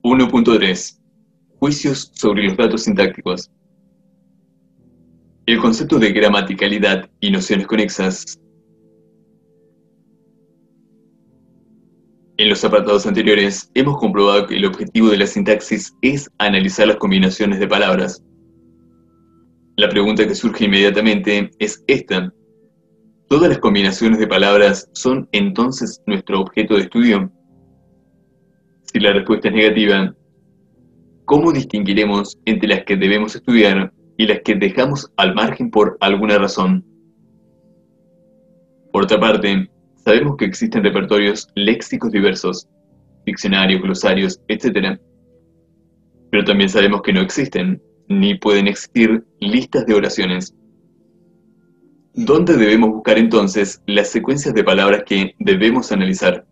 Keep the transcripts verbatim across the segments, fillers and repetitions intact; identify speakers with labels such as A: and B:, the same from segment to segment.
A: uno punto tres. Juicios sobre los datos sintácticos. El concepto de gramaticalidad y nociones conexas. En los apartados anteriores hemos comprobado que el objetivo de la sintaxis es analizar las combinaciones de palabras. La pregunta que surge inmediatamente es esta: ¿todas las combinaciones de palabras son entonces nuestro objeto de estudio? Si la respuesta es negativa, ¿cómo distinguiremos entre las que debemos estudiar y las que dejamos al margen por alguna razón? Por otra parte, sabemos que existen repertorios léxicos diversos, diccionarios, glosarios, etcétera. Pero también sabemos que no existen, ni pueden existir, listas de oraciones. ¿Dónde debemos buscar entonces las secuencias de palabras que debemos analizar?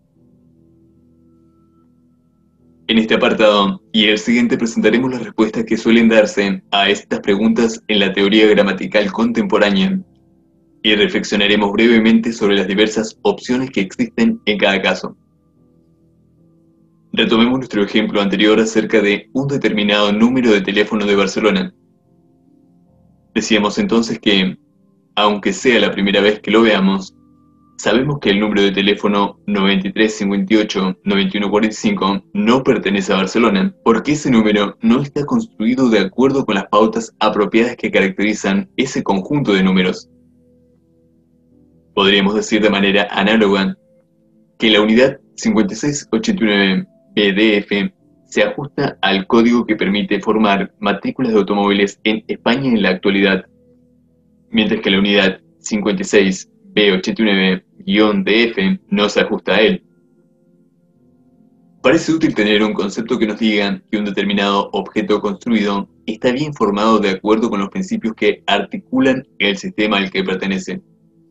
A: En este apartado y el siguiente presentaremos las respuestas que suelen darse a estas preguntas en la teoría gramatical contemporánea y reflexionaremos brevemente sobre las diversas opciones que existen en cada caso. Retomemos nuestro ejemplo anterior acerca de un determinado número de teléfono de Barcelona. Decíamos entonces que, aunque sea la primera vez que lo veamos, sabemos que el número de teléfono noventa y tres cincuenta y ocho noventa y uno cuarenta y cinco no pertenece a Barcelona, porque ese número no está construido de acuerdo con las pautas apropiadas que caracterizan ese conjunto de números. Podríamos decir de manera análoga que la unidad cincuenta y seis ochenta y nueve B D F se ajusta al código que permite formar matrículas de automóviles en España en la actualidad, mientras que la unidad cincuenta y seis B ochenta y nueve D F no se ajusta a él. Parece útil tener un concepto que nos diga que un determinado objeto construido está bien formado de acuerdo con los principios que articulan el sistema al que pertenece.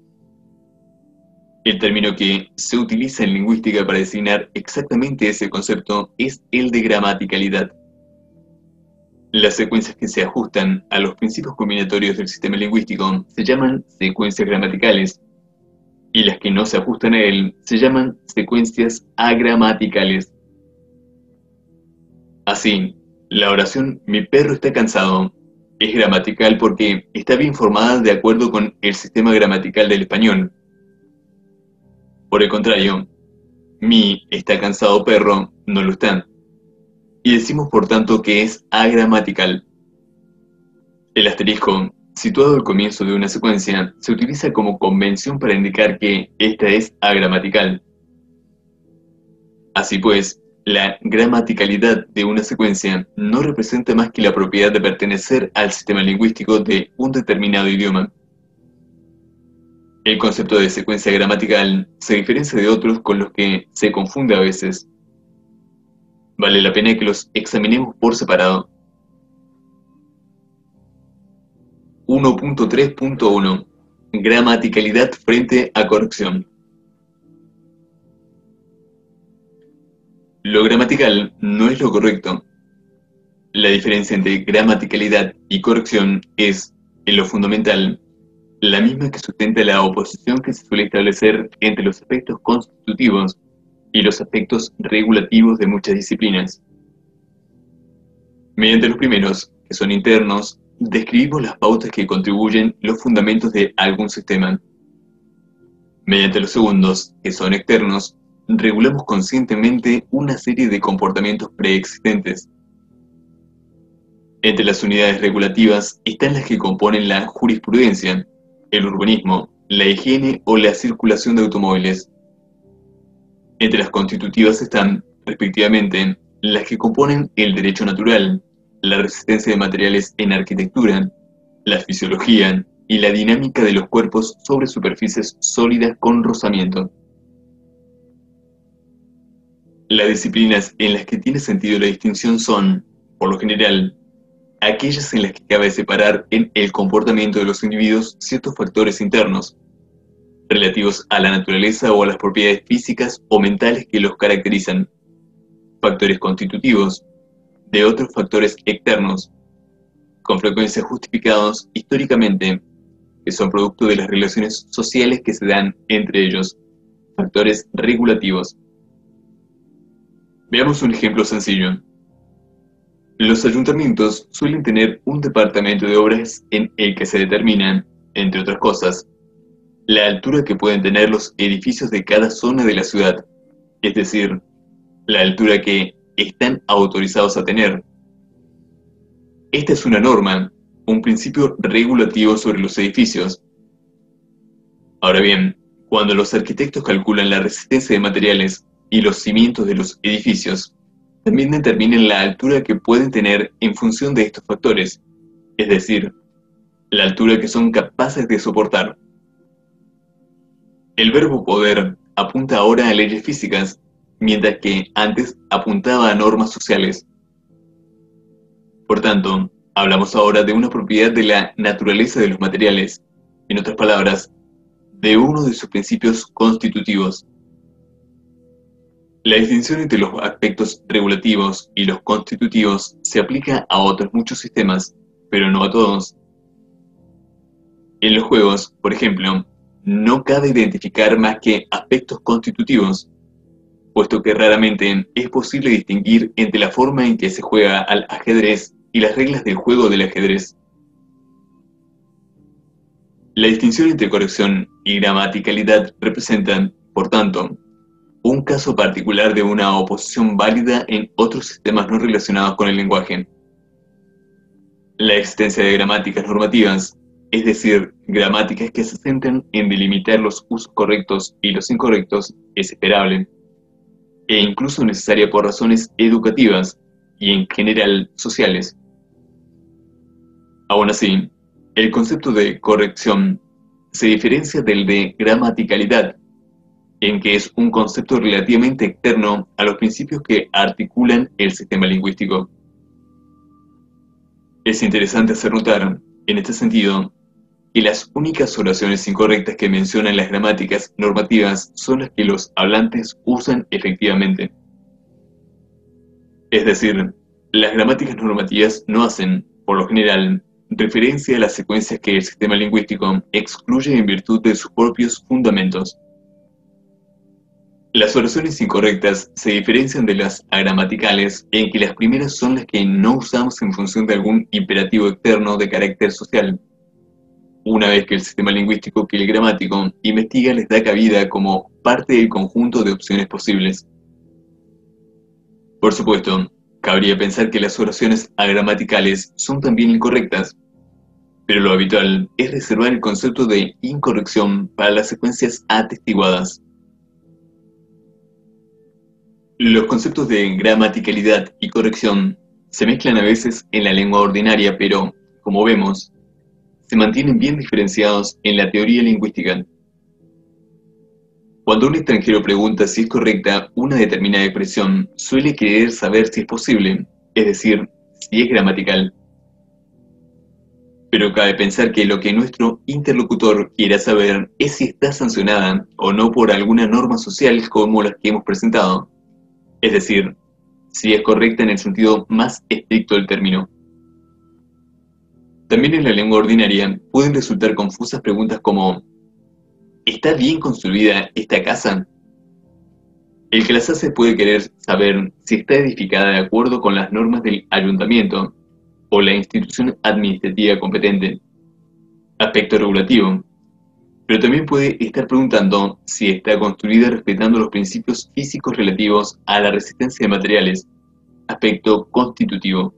A: El término que se utiliza en lingüística para designar exactamente ese concepto es el de gramaticalidad. Las secuencias que se ajustan a los principios combinatorios del sistema lingüístico se llaman secuencias gramaticales, y las que no se ajustan a él se llaman secuencias agramaticales. Así, la oración "mi perro está cansado" es gramatical porque está bien formada de acuerdo con el sistema gramatical del español. Por el contrario, "mi está cansado perro" no lo está, y decimos por tanto que es agramatical. El asterisco, situado al comienzo de una secuencia, se utiliza como convención para indicar que esta es agramatical. Así pues, la gramaticalidad de una secuencia no representa más que la propiedad de pertenecer al sistema lingüístico de un determinado idioma. El concepto de secuencia gramatical se diferencia de otros con los que se confunde a veces. Vale la pena que los examinemos por separado. uno punto tres punto uno. Gramaticalidad frente a corrección. Lo gramatical no es lo correcto. La diferencia entre gramaticalidad y corrección es, en lo fundamental, la misma que sustenta la oposición que se suele establecer entre los aspectos constitutivos y los aspectos regulativos de muchas disciplinas. Mediante los primeros, que son internos, describimos las pautas que contribuyen los fundamentos de algún sistema. Mediante los segundos, que son externos, regulamos conscientemente una serie de comportamientos preexistentes. Entre las unidades regulativas están las que componen la jurisprudencia, el urbanismo, la higiene o la circulación de automóviles. Entre las constitutivas están, respectivamente, las que componen el derecho natural, la resistencia de materiales en arquitectura, la fisiología y la dinámica de los cuerpos sobre superficies sólidas con rozamiento. Las disciplinas en las que tiene sentido la distinción son, por lo general, aquellas en las que cabe separar en el comportamiento de los individuos ciertos factores internos, relativos a la naturaleza o a las propiedades físicas o mentales que los caracterizan, factores constitutivos, de otros factores externos, con frecuencia justificados históricamente, que son producto de las relaciones sociales que se dan entre ellos, factores regulativos. Veamos un ejemplo sencillo. Los ayuntamientos suelen tener un departamento de obras en el que se determinan, entre otras cosas, la altura que pueden tener los edificios de cada zona de la ciudad, es decir, la altura que están autorizados a tener. Esta es una norma, un principio regulativo sobre los edificios. Ahora bien, cuando los arquitectos calculan la resistencia de materiales y los cimientos de los edificios, también determinan la altura que pueden tener en función de estos factores, es decir, la altura que son capaces de soportar. El verbo poder apunta ahora a leyes físicas, mientras que antes apuntaba a normas sociales. Por tanto, hablamos ahora de una propiedad de la naturaleza de los materiales, en otras palabras, de uno de sus principios constitutivos. La distinción entre los aspectos regulativos y los constitutivos se aplica a otros muchos sistemas, pero no a todos. En los juegos, por ejemplo, no cabe identificar más que aspectos constitutivos, puesto que raramente es posible distinguir entre la forma en que se juega al ajedrez y las reglas del juego del ajedrez. La distinción entre corrección y gramaticalidad representan, por tanto, un caso particular de una oposición válida en otros sistemas no relacionados con el lenguaje. La existencia de gramáticas normativas, es decir, gramáticas que se centran en delimitar los usos correctos y los incorrectos, es esperable, e incluso necesaria por razones educativas y en general sociales. Aún así, el concepto de corrección se diferencia del de gramaticalidad, en que es un concepto relativamente externo a los principios que articulan el sistema lingüístico. Es interesante hacer notar, en este sentido, que las únicas oraciones incorrectas que mencionan las gramáticas normativas son las que los hablantes usan efectivamente. Es decir, las gramáticas normativas no hacen, por lo general, referencia a las secuencias que el sistema lingüístico excluye en virtud de sus propios fundamentos. Las oraciones incorrectas se diferencian de las agramaticales en que las primeras son las que no usamos en función de algún imperativo externo de carácter social, una vez que el sistema lingüístico que el gramático investiga les da cabida como parte del conjunto de opciones posibles. Por supuesto, cabría pensar que las oraciones agramaticales son también incorrectas, pero lo habitual es reservar el concepto de incorrección para las secuencias atestiguadas. Los conceptos de gramaticalidad y corrección se mezclan a veces en la lengua ordinaria, pero, como vemos, se mantienen bien diferenciados en la teoría lingüística. Cuando un extranjero pregunta si es correcta una determinada expresión, suele querer saber si es posible, es decir, si es gramatical. Pero cabe pensar que lo que nuestro interlocutor quiera saber es si está sancionada o no por alguna norma social como las que hemos presentado, es decir, si es correcta en el sentido más estricto del término. También en la lengua ordinaria pueden resultar confusas preguntas como ¿está bien construida esta casa? El que las hace puede querer saber si está edificada de acuerdo con las normas del ayuntamiento o la institución administrativa competente, aspecto regulativo, pero también puede estar preguntando si está construida respetando los principios físicos relativos a la resistencia de materiales, aspecto constitutivo.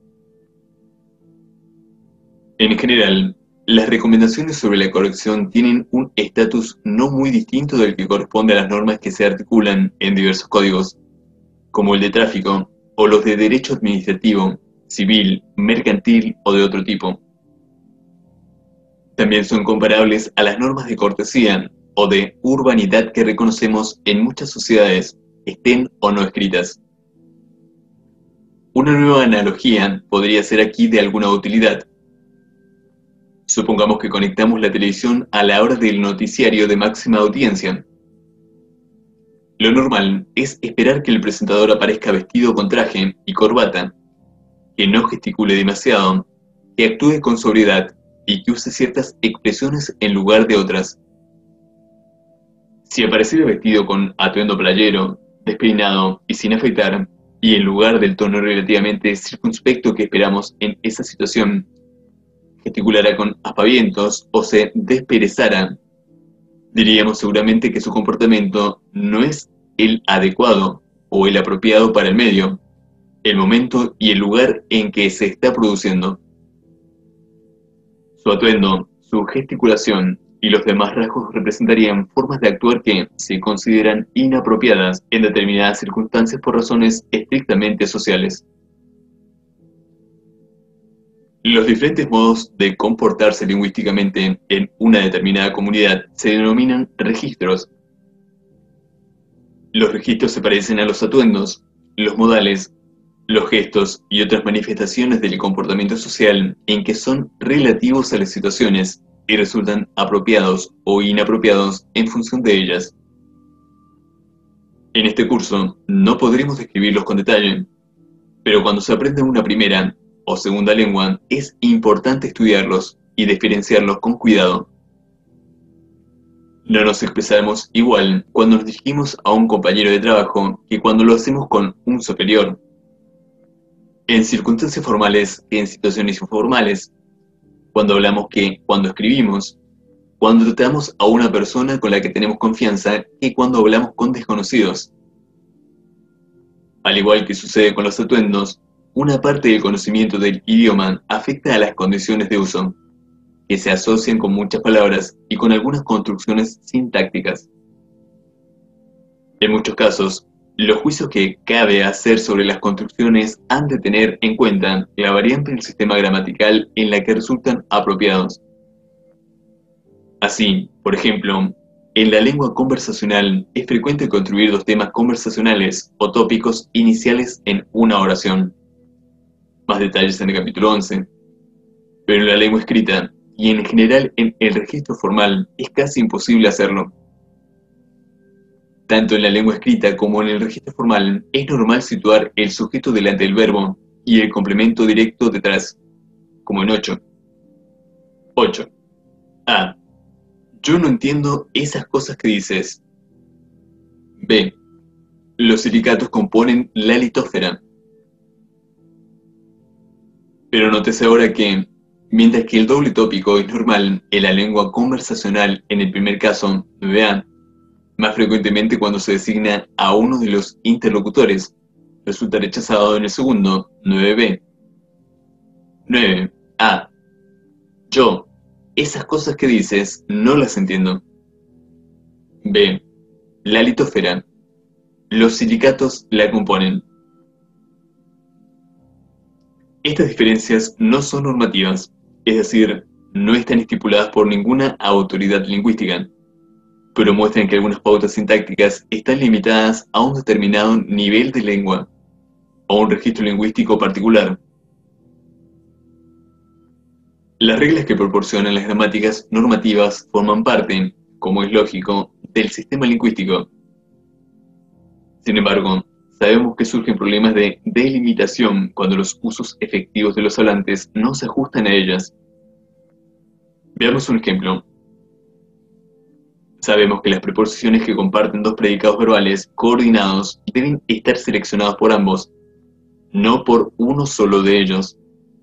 A: En general, las recomendaciones sobre la corrección tienen un estatus no muy distinto del que corresponde a las normas que se articulan en diversos códigos, como el de tráfico o los de derecho administrativo, civil, mercantil o de otro tipo. También son comparables a las normas de cortesía o de urbanidad que reconocemos en muchas sociedades, estén o no escritas. Una nueva analogía podría ser aquí de alguna utilidad. Supongamos que conectamos la televisión a la hora del noticiario de máxima audiencia. Lo normal es esperar que el presentador aparezca vestido con traje y corbata, que no gesticule demasiado, que actúe con sobriedad y que use ciertas expresiones en lugar de otras. Si apareciera vestido con atuendo playero, despeinado y sin afeitar, y en lugar del tono relativamente circunspecto que esperamos en esa situación, gesticulara con aspavientos o se desperezara, diríamos seguramente que su comportamiento no es el adecuado o el apropiado para el medio, el momento y el lugar en que se está produciendo. Su atuendo, su gesticulación y los demás rasgos representarían formas de actuar que se consideran inapropiadas en determinadas circunstancias por razones estrictamente sociales. Los diferentes modos de comportarse lingüísticamente en una determinada comunidad se denominan registros. Los registros se parecen a los atuendos, los modales, los gestos y otras manifestaciones del comportamiento social en que son relativos a las situaciones y resultan apropiados o inapropiados en función de ellas. En este curso no podremos describirlos con detalle, pero cuando se aprende una primera o segunda lengua es importante estudiarlos y diferenciarlos con cuidado. No nos expresaremos igual cuando nos dirigimos a un compañero de trabajo que cuando lo hacemos con un superior, en circunstancias formales que en situaciones informales, cuando hablamos que cuando escribimos, cuando tratamos a una persona con la que tenemos confianza que cuando hablamos con desconocidos. Al igual que sucede con los atuendos, una parte del conocimiento del idioma afecta a las condiciones de uso, que se asocian con muchas palabras y con algunas construcciones sintácticas. En muchos casos, los juicios que cabe hacer sobre las construcciones han de tener en cuenta la variante del sistema gramatical en la que resultan apropiados. Así, por ejemplo, en la lengua conversacional es frecuente construir dos temas conversacionales o tópicos iniciales en una oración. Más detalles en el capítulo once. Pero en la lengua escrita, y en general en el registro formal, es casi imposible hacerlo. Tanto en la lengua escrita como en el registro formal, es normal situar el sujeto delante del verbo y el complemento directo detrás, como en ocho. ocho. A. Yo no entiendo esas cosas que dices. B. Los silicatos componen la litósfera. Pero nótese ahora que, mientras que el doble tópico es normal en la lengua conversacional en el primer caso, nueve A, más frecuentemente cuando se designa a uno de los interlocutores, resulta rechazado en el segundo, nueve B. nueve A. Yo, esas cosas que dices, no las entiendo. B. La litósfera. Los silicatos la componen. Estas diferencias no son normativas, es decir, no están estipuladas por ninguna autoridad lingüística, pero muestran que algunas pautas sintácticas están limitadas a un determinado nivel de lengua, o un registro lingüístico particular. Las reglas que proporcionan las gramáticas normativas forman parte, como es lógico, del sistema lingüístico. Sin embargo, sabemos que surgen problemas de delimitación cuando los usos efectivos de los hablantes no se ajustan a ellas. Veamos un ejemplo. Sabemos que las preposiciones que comparten dos predicados verbales coordinados deben estar seleccionados por ambos, no por uno solo de ellos.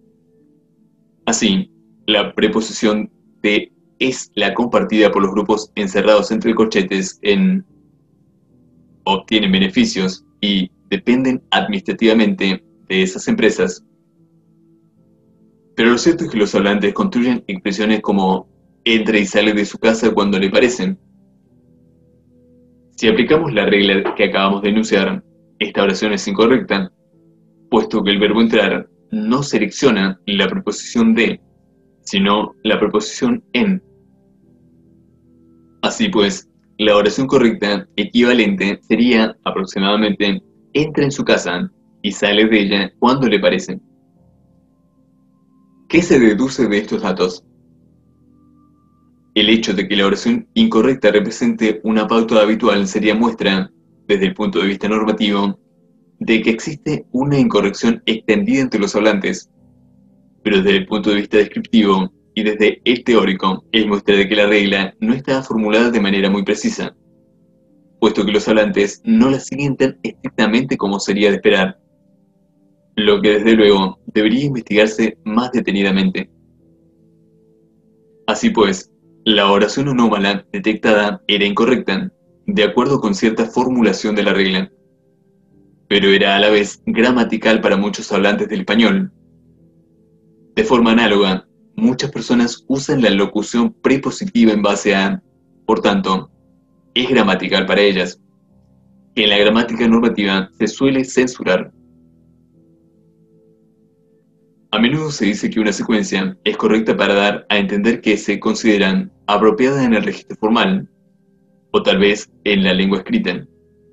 A: Así, la preposición de es la compartida por los grupos encerrados entre corchetes en obtienen beneficios y dependen administrativamente de esas empresas. Pero lo cierto es que los hablantes construyen expresiones como entra y sale de su casa cuando le parecen. Si aplicamos la regla que acabamos de enunciar, esta oración es incorrecta, puesto que el verbo entrar no selecciona la preposición de, sino la preposición en. Así pues, la oración correcta equivalente sería aproximadamente entra en su casa y sale de ella cuando le parece. ¿Qué se deduce de estos datos? El hecho de que la oración incorrecta represente una pauta habitual sería muestra, desde el punto de vista normativo, de que existe una incorrección extendida entre los hablantes, pero desde el punto de vista descriptivo y desde el teórico, es muestra de que la regla no está formulada de manera muy precisa, puesto que los hablantes no la siguen tan estrictamente como sería de esperar. lo que desde luego debería investigarse más detenidamente. Así pues, la oración anómala detectada era incorrecta, de acuerdo con cierta formulación de la regla, pero era a la vez gramatical para muchos hablantes del español. De forma análoga, muchas personas usan la locución prepositiva en base a, por tanto, es gramatical para ellas, que en la gramática normativa se suele censurar. A menudo se dice que una secuencia es correcta para dar a entender que se consideran apropiadas en el registro formal, o tal vez en la lengua escrita.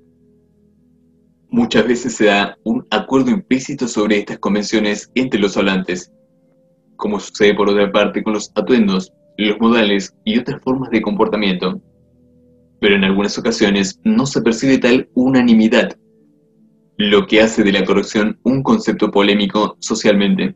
A: Muchas veces se da un acuerdo implícito sobre estas convenciones entre los hablantes, como sucede por otra parte con los atuendos, los modales y otras formas de comportamiento. Pero en algunas ocasiones no se percibe tal unanimidad, lo que hace de la corrección un concepto polémico socialmente.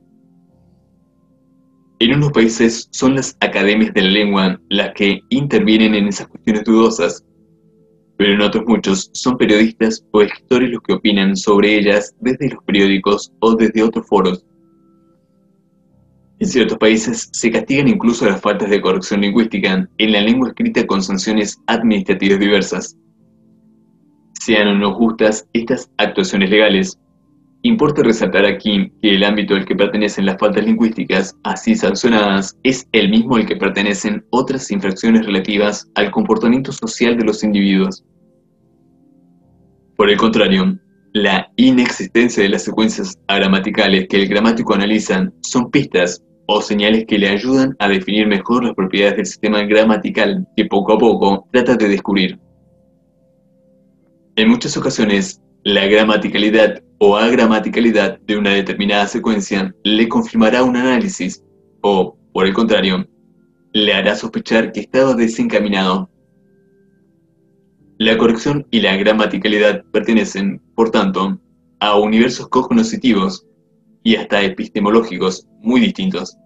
A: En unos países son las academias de la lengua las que intervienen en esas cuestiones dudosas, pero en otros muchos son periodistas o escritores los que opinan sobre ellas desde los periódicos o desde otros foros. En ciertos países se castigan incluso las faltas de corrección lingüística en la lengua escrita con sanciones administrativas diversas. Sean o no justas estas actuaciones legales, importa resaltar aquí que el ámbito al que pertenecen las faltas lingüísticas así sancionadas es el mismo al que pertenecen otras infracciones relativas al comportamiento social de los individuos. Por el contrario, la inexistencia de las secuencias gramaticales que el gramático analiza son pistas o señales que le ayudan a definir mejor las propiedades del sistema gramatical que poco a poco trata de descubrir. En muchas ocasiones, la gramaticalidad o agramaticalidad de una determinada secuencia le confirmará un análisis o, por el contrario, le hará sospechar que estaba desencaminado. La corrección y la gramaticalidad pertenecen, por tanto, a universos cognoscitivos y hasta epistemológicos muy distintos.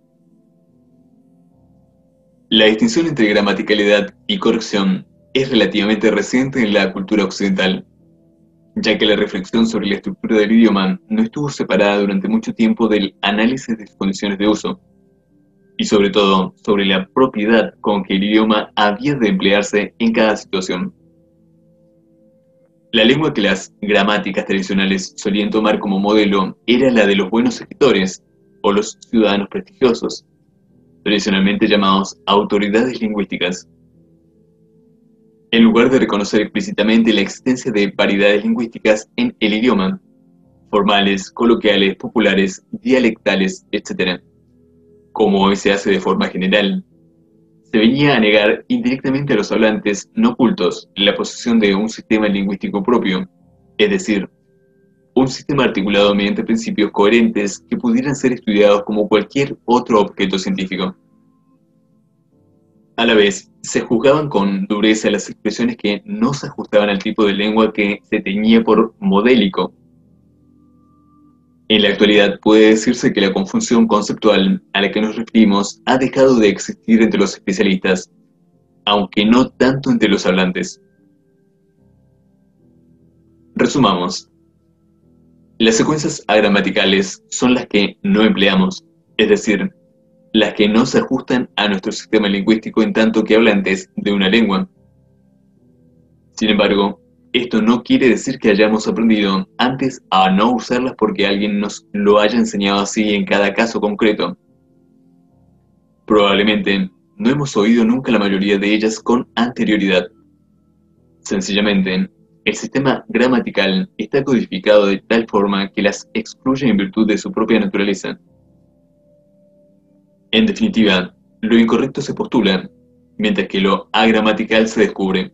A: La distinción entre gramaticalidad y corrección es relativamente reciente en la cultura occidental, ya que la reflexión sobre la estructura del idioma no estuvo separada durante mucho tiempo del análisis de sus condiciones de uso, y sobre todo sobre la propiedad con que el idioma había de emplearse en cada situación. La lengua que las gramáticas tradicionales solían tomar como modelo era la de los buenos escritores o los ciudadanos prestigiosos, tradicionalmente llamados autoridades lingüísticas. En lugar de reconocer explícitamente la existencia de variedades lingüísticas en el idioma, formales, coloquiales, populares, dialectales, etcétera, como hoy se hace de forma general, se venía a negar indirectamente a los hablantes no cultos la posesión de un sistema lingüístico propio, es decir, un sistema articulado mediante principios coherentes que pudieran ser estudiados como cualquier otro objeto científico. A la vez, se juzgaban con dureza las expresiones que no se ajustaban al tipo de lengua que se teñía por modélico. En la actualidad puede decirse que la confusión conceptual a la que nos referimos ha dejado de existir entre los especialistas, aunque no tanto entre los hablantes. Resumamos. Las secuencias agramaticales son las que no empleamos, es decir, las que no se ajustan a nuestro sistema lingüístico en tanto que hablantes de una lengua. Sin embargo, esto no quiere decir que hayamos aprendido antes a no usarlas porque alguien nos lo haya enseñado así en cada caso concreto. Probablemente no hemos oído nunca la mayoría de ellas con anterioridad. Sencillamente, el sistema gramatical está codificado de tal forma que las excluye en virtud de su propia naturaleza. En definitiva, lo incorrecto se postula, mientras que lo agramatical se descubre.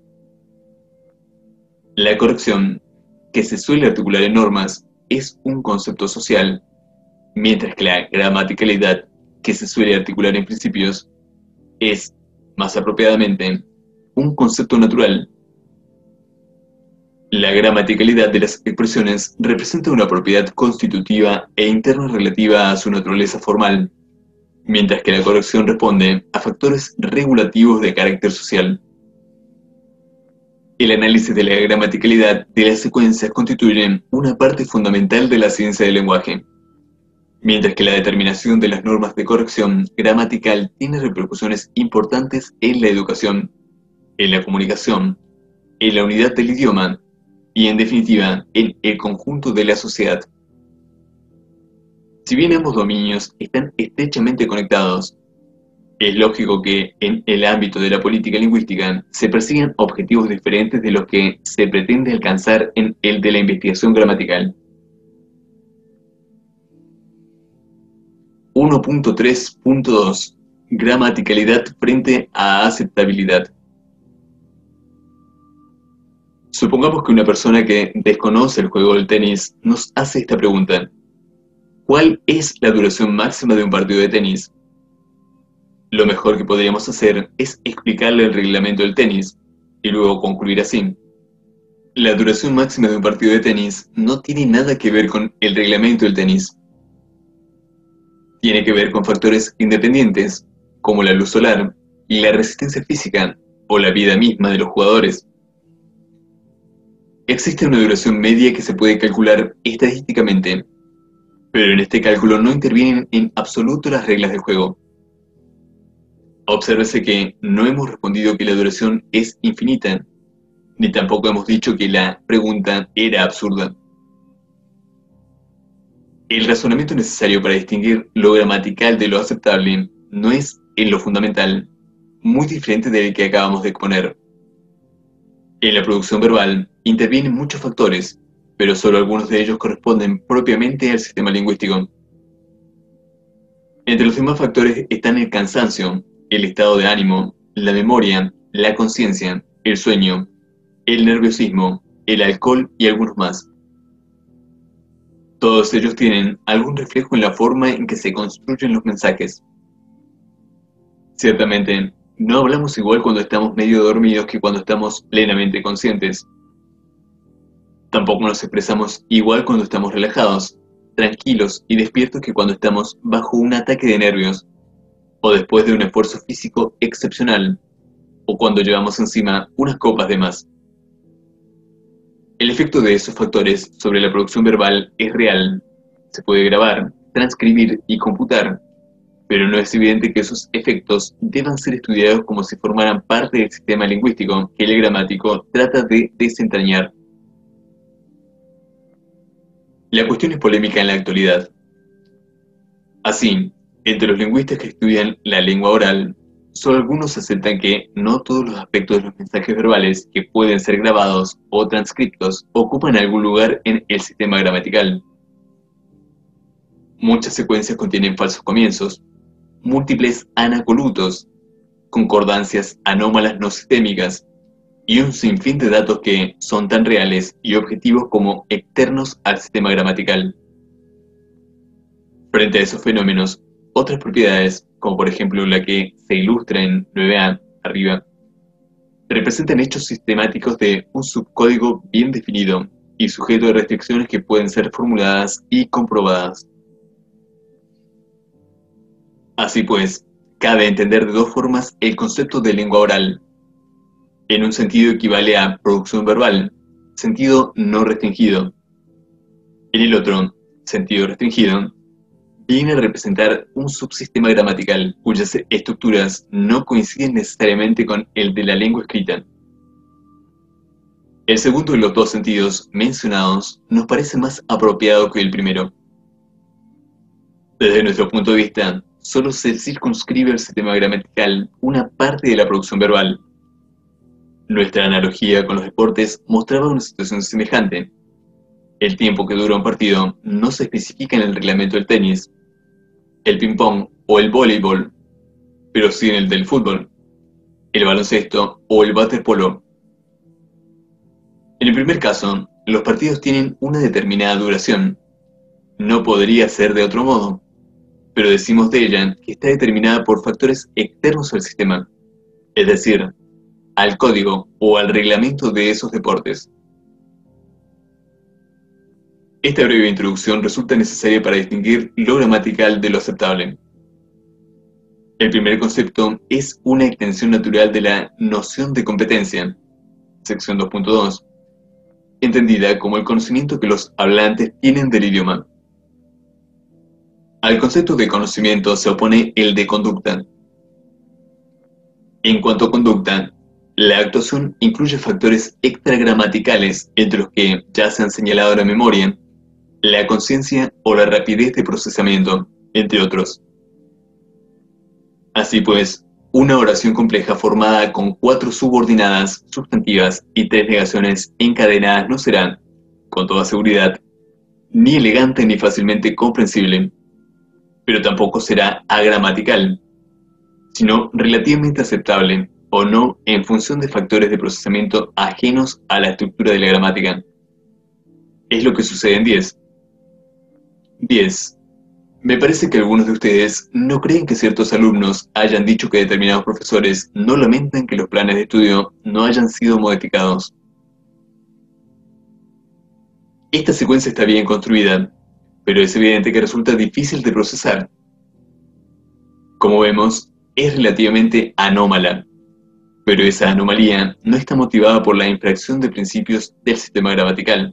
A: La corrección, que se suele articular en normas, es un concepto social, mientras que la gramaticalidad, que se suele articular en principios, es, más apropiadamente, un concepto natural. La gramaticalidad de las expresiones representa una propiedad constitutiva e interna relativa a su naturaleza formal, mientras que la corrección responde a factores regulativos de carácter social. El análisis de la gramaticalidad de las secuencias constituye una parte fundamental de la ciencia del lenguaje, mientras que la determinación de las normas de corrección gramatical tiene repercusiones importantes en la educación, en la comunicación, en la unidad del idioma y, en definitiva, en el conjunto de la sociedad. Si bien ambos dominios están estrechamente conectados, es lógico que en el ámbito de la política lingüística se persigan objetivos diferentes de los que se pretende alcanzar en el de la investigación gramatical. uno punto tres punto dos Gramaticalidad frente a aceptabilidad. Supongamos que una persona que desconoce el juego del tenis nos hace esta pregunta: ¿cuál es la duración máxima de un partido de tenis? Lo mejor que podríamos hacer es explicarle el reglamento del tenis y luego concluir así: la duración máxima de un partido de tenis no tiene nada que ver con el reglamento del tenis. Tiene que ver con factores independientes, como la luz solar, la resistencia física o la vida misma de los jugadores. Existe una duración media que se puede calcular estadísticamente, pero en este cálculo no intervienen en absoluto las reglas del juego. Obsérvese que no hemos respondido que la duración es infinita, ni tampoco hemos dicho que la pregunta era absurda. El razonamiento necesario para distinguir lo gramatical de lo aceptable no es, en lo fundamental, muy diferente del que acabamos de exponer. En la producción verbal intervienen muchos factores, pero solo algunos de ellos corresponden propiamente al sistema lingüístico. Entre los demás factores están el cansancio, el estado de ánimo, la memoria, la conciencia, el sueño, el nerviosismo, el alcohol y algunos más. Todos ellos tienen algún reflejo en la forma en que se construyen los mensajes. Ciertamente, no hablamos igual cuando estamos medio dormidos que cuando estamos plenamente conscientes. Tampoco nos expresamos igual cuando estamos relajados, tranquilos y despiertos que cuando estamos bajo un ataque de nervios, o después de un esfuerzo físico excepcional, o cuando llevamos encima unas copas de más. El efecto de esos factores sobre la producción verbal es real, se puede grabar, transcribir y computar, pero no es evidente que esos efectos deban ser estudiados como si formaran parte del sistema lingüístico que el gramático trata de desentrañar. La cuestión es polémica en la actualidad. Así, entre los lingüistas que estudian la lengua oral, solo algunos aceptan que no todos los aspectos de los mensajes verbales que pueden ser grabados o transcriptos ocupan algún lugar en el sistema gramatical. Muchas secuencias contienen falsos comienzos, múltiples anacolutos, concordancias anómalas no sistémicas y un sinfín de datos que son tan reales y objetivos como externos al sistema gramatical. Frente a esos fenómenos, otras propiedades, como por ejemplo la que se ilustra en nueve A arriba, representan hechos sistemáticos de un subcódigo bien definido y sujeto de restricciones que pueden ser formuladas y comprobadas. Así pues, cabe entender de dos formas el concepto de lengua oral. En un sentido equivale a producción verbal, sentido no restringido. En el otro, sentido restringido, viene a representar un subsistema gramatical cuyas estructuras no coinciden necesariamente con el de la lengua escrita. El segundo de los dos sentidos mencionados nos parece más apropiado que el primero. Desde nuestro punto de vista, solo se circunscribe al sistema gramatical una parte de la producción verbal. Nuestra analogía con los deportes mostraba una situación semejante. El tiempo que dura un partido no se especifica en el reglamento del tenis, el ping-pong o el voleibol, pero sí en el del fútbol, el baloncesto o el waterpolo. En el primer caso, los partidos tienen una determinada duración. No podría ser de otro modo, pero decimos de ella que está determinada por factores externos al sistema, es decir, al código o al reglamento de esos deportes. Esta breve introducción resulta necesaria para distinguir lo gramatical de lo aceptable. El primer concepto es una extensión natural de la noción de competencia. sección dos punto dos, entendida como el conocimiento que los hablantes tienen del idioma. Al concepto de conocimiento se opone el de conducta. En cuanto a conducta, la actuación incluye factores extragramaticales, entre los que ya se han señalado la memoria, la conciencia o la rapidez de procesamiento, entre otros. Así pues, una oración compleja formada con cuatro subordinadas sustantivas y tres negaciones encadenadas no será, con toda seguridad, ni elegante ni fácilmente comprensible, pero tampoco será agramatical, sino relativamente aceptable o no en función de factores de procesamiento ajenos a la estructura de la gramática. Es lo que sucede en diez. diez. Me parece que algunos de ustedes no creen que ciertos alumnos hayan dicho que determinados profesores no lamentan que los planes de estudio no hayan sido modificados. Esta secuencia está bien construida, pero es evidente que resulta difícil de procesar. Como vemos, es relativamente anómala, pero esa anomalía no está motivada por la infracción de principios del sistema gramatical.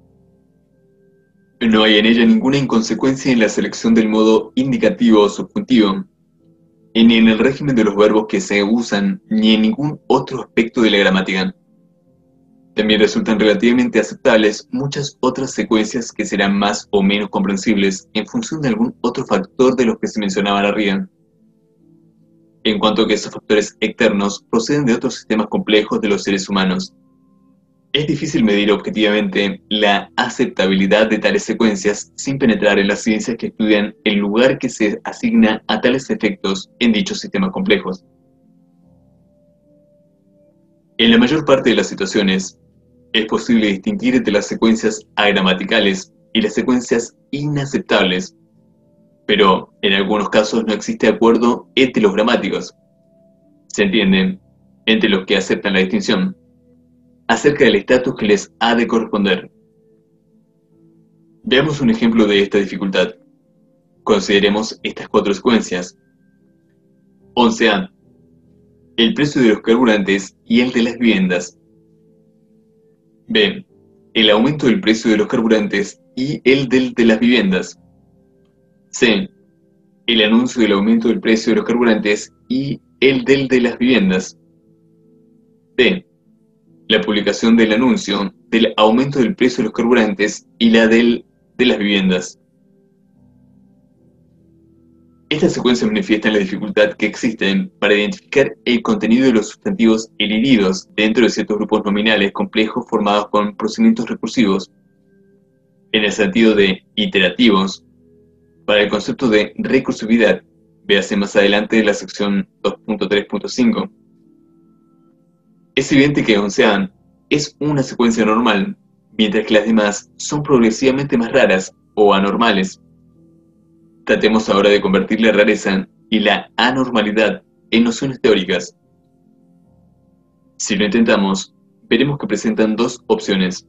A: No hay en ella ninguna inconsecuencia en la selección del modo indicativo o subjuntivo, ni en el régimen de los verbos que se usan, ni en ningún otro aspecto de la gramática. También resultan relativamente aceptables muchas otras secuencias que serán más o menos comprensibles en función de algún otro factor de los que se mencionaban arriba. En cuanto a que esos factores externos proceden de otros sistemas complejos de los seres humanos, es difícil medir objetivamente la aceptabilidad de tales secuencias sin penetrar en las ciencias que estudian el lugar que se asigna a tales efectos en dichos sistemas complejos. En la mayor parte de las situaciones, es posible distinguir entre las secuencias agramaticales y las secuencias inaceptables, pero en algunos casos no existe acuerdo entre los gramáticos, se entiende, entre los que aceptan la distinción, acerca del estatus que les ha de corresponder. Veamos un ejemplo de esta dificultad. Consideremos estas cuatro secuencias. once A. El precio de los carburantes y el de las viviendas. B. El aumento del precio de los carburantes y el del de las viviendas. C. El anuncio del aumento del precio de los carburantes y el del de las viviendas. D. La publicación del anuncio del aumento del precio de los carburantes y la del de las viviendas. Esta secuencia manifiesta la dificultad que existe para identificar el contenido de los sustantivos elididos dentro de ciertos grupos nominales complejos formados con procedimientos recursivos, en el sentido de iterativos. Para el concepto de recursividad, véase más adelante en la sección dos punto tres punto cinco. Es evidente que once A es una secuencia normal, mientras que las demás son progresivamente más raras o anormales. Tratemos ahora de convertir la rareza y la anormalidad en nociones teóricas. Si lo intentamos, veremos que presentan dos opciones.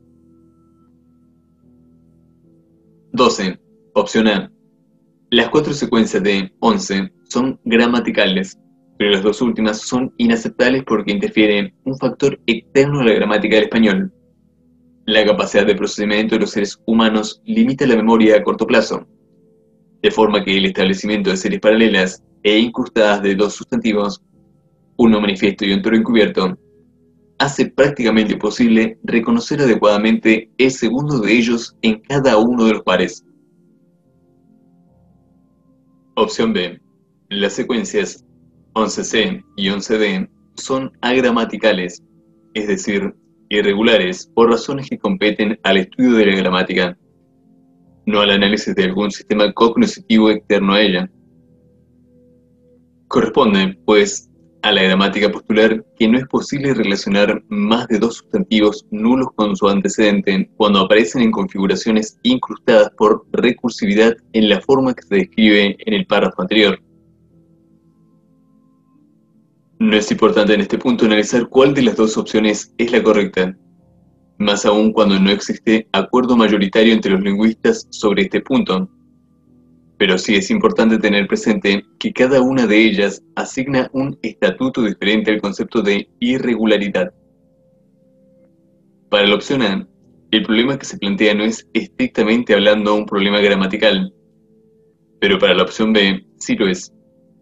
A: doce. Opción A. Las cuatro secuencias de once son gramaticales, pero las dos últimas son inaceptables porque interfiere un factor externo a la gramática del español. La capacidad de procesamiento de los seres humanos limita la memoria a corto plazo, de forma que el establecimiento de series paralelas e incrustadas de dos sustantivos, uno manifiesto y otro encubierto, hace prácticamente imposible reconocer adecuadamente el segundo de ellos en cada uno de los pares. Opción B. Las secuencias once C y once D son agramaticales, es decir, irregulares por razones que competen al estudio de la gramática, no al análisis de algún sistema cognoscitivo externo a ella. Corresponde, pues, a la gramática postular que no es posible relacionar más de dos sustantivos nulos con su antecedente cuando aparecen en configuraciones incrustadas por recursividad en la forma que se describe en el párrafo anterior. No es importante en este punto analizar cuál de las dos opciones es la correcta, más aún cuando no existe acuerdo mayoritario entre los lingüistas sobre este punto. Pero sí es importante tener presente que cada una de ellas asigna un estatuto diferente al concepto de irregularidad. Para la opción A, el problema que se plantea no es estrictamente hablando un problema gramatical, pero para la opción B sí lo es.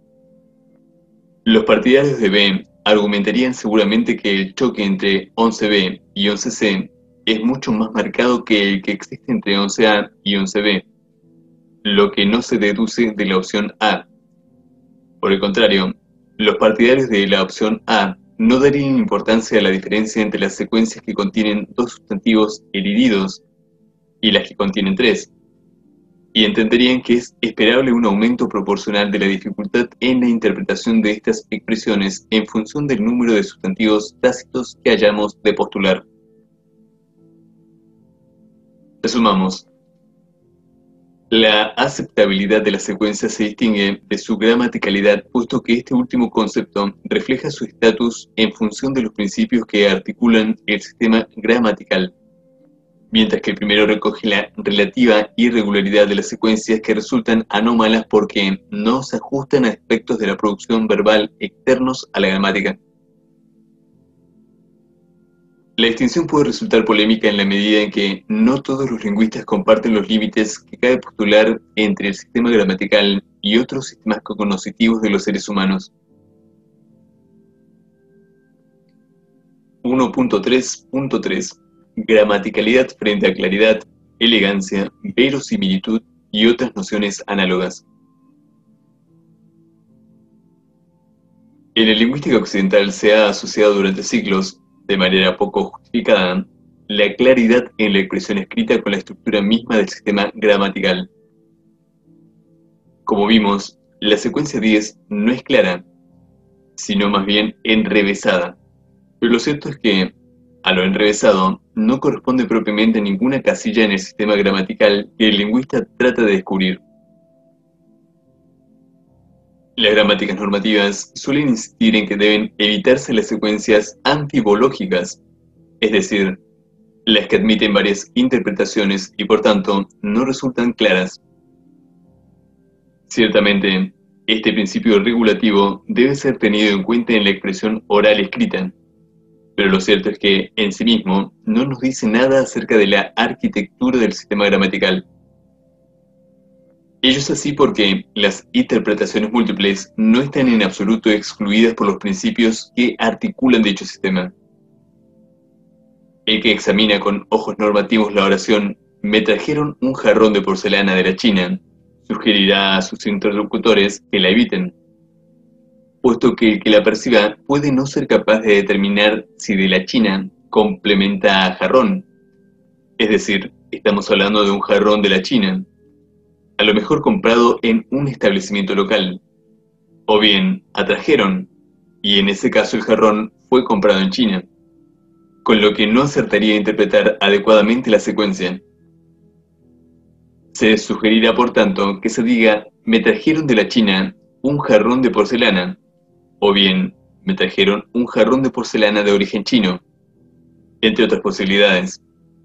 A: Los partidarios de B argumentarían seguramente que el choque entre once B y once C es mucho más marcado que el que existe entre once A y once B, lo que no se deduce de la opción A. Por el contrario, los partidarios de la opción A no darían importancia a la diferencia entre las secuencias que contienen dos sustantivos elididos y las que contienen tres, y entenderían que es esperable un aumento proporcional de la dificultad en la interpretación de estas expresiones en función del número de sustantivos tácitos que hayamos de postular. Resumamos. La aceptabilidad de la secuencia se distingue de su gramaticalidad, puesto que este último concepto refleja su estatus en función de los principios que articulan el sistema gramatical, mientras que el primero recoge la relativa irregularidad de las secuencias que resultan anómalas porque no se ajustan a aspectos de la producción verbal externos a la gramática. La distinción puede resultar polémica en la medida en que no todos los lingüistas comparten los límites que cabe postular entre el sistema gramatical y otros sistemas cognitivos de los seres humanos. uno punto tres punto tres Gramaticalidad frente a claridad, elegancia, verosimilitud y otras nociones análogas. En la lingüística occidental se ha asociado durante siglos, de manera poco justificada, la claridad en la expresión escrita con la estructura misma del sistema gramatical. Como vimos, la secuencia diez no es clara, sino más bien enrevesada, pero lo cierto es que, a lo enrevesado, no corresponde propiamente a ninguna casilla en el sistema gramatical que el lingüista trata de descubrir. Las gramáticas normativas suelen insistir en que deben evitarse las secuencias antibológicas, es decir, las que admiten varias interpretaciones y por tanto no resultan claras. Ciertamente, este principio regulativo debe ser tenido en cuenta en la expresión oral escrita, pero lo cierto es que, en sí mismo, no nos dice nada acerca de la arquitectura del sistema gramatical. Ello es así porque las interpretaciones múltiples no están en absoluto excluidas por los principios que articulan dicho sistema. El que examina con ojos normativos la oración "me trajeron un jarrón de porcelana de la China" sugerirá a sus interlocutores que la eviten, puesto que el que la perciba puede no ser capaz de determinar si de la China complementa a jarrón. Es decir, estamos hablando de un jarrón de la China, a lo mejor comprado en un establecimiento local, o bien atrajeron, y en ese caso el jarrón fue comprado en China, con lo que no acertaría a interpretar adecuadamente la secuencia. Se sugerirá, por tanto, que se diga "me trajeron de la China un jarrón de porcelana", o bien "me trajeron un jarrón de porcelana de origen chino", entre otras posibilidades.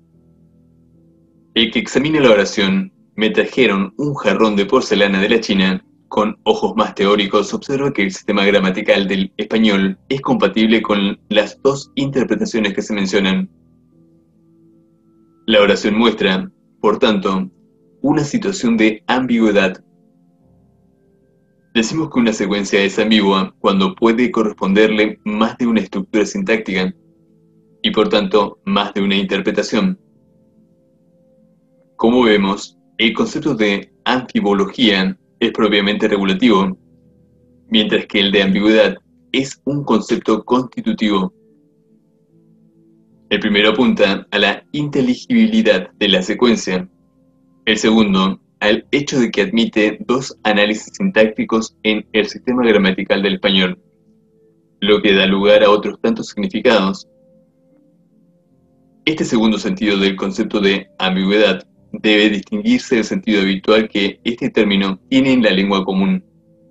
A: El que examine la oración "me trajeron un jarrón de porcelana de la China" con ojos más teóricos observa que el sistema gramatical del español es compatible con las dos interpretaciones que se mencionan. La oración muestra, por tanto, una situación de ambigüedad. Decimos que una secuencia es ambigua cuando puede corresponderle más de una estructura sintáctica y por tanto más de una interpretación. Como vemos, el concepto de antibología es propiamente regulativo, mientras que el de ambigüedad es un concepto constitutivo. El primero apunta a la inteligibilidad de la secuencia, el segundo al hecho de que admite dos análisis sintácticos en el sistema gramatical del español, lo que da lugar a otros tantos significados. Este segundo sentido del concepto de ambigüedad debe distinguirse del sentido habitual que este término tiene en la lengua común.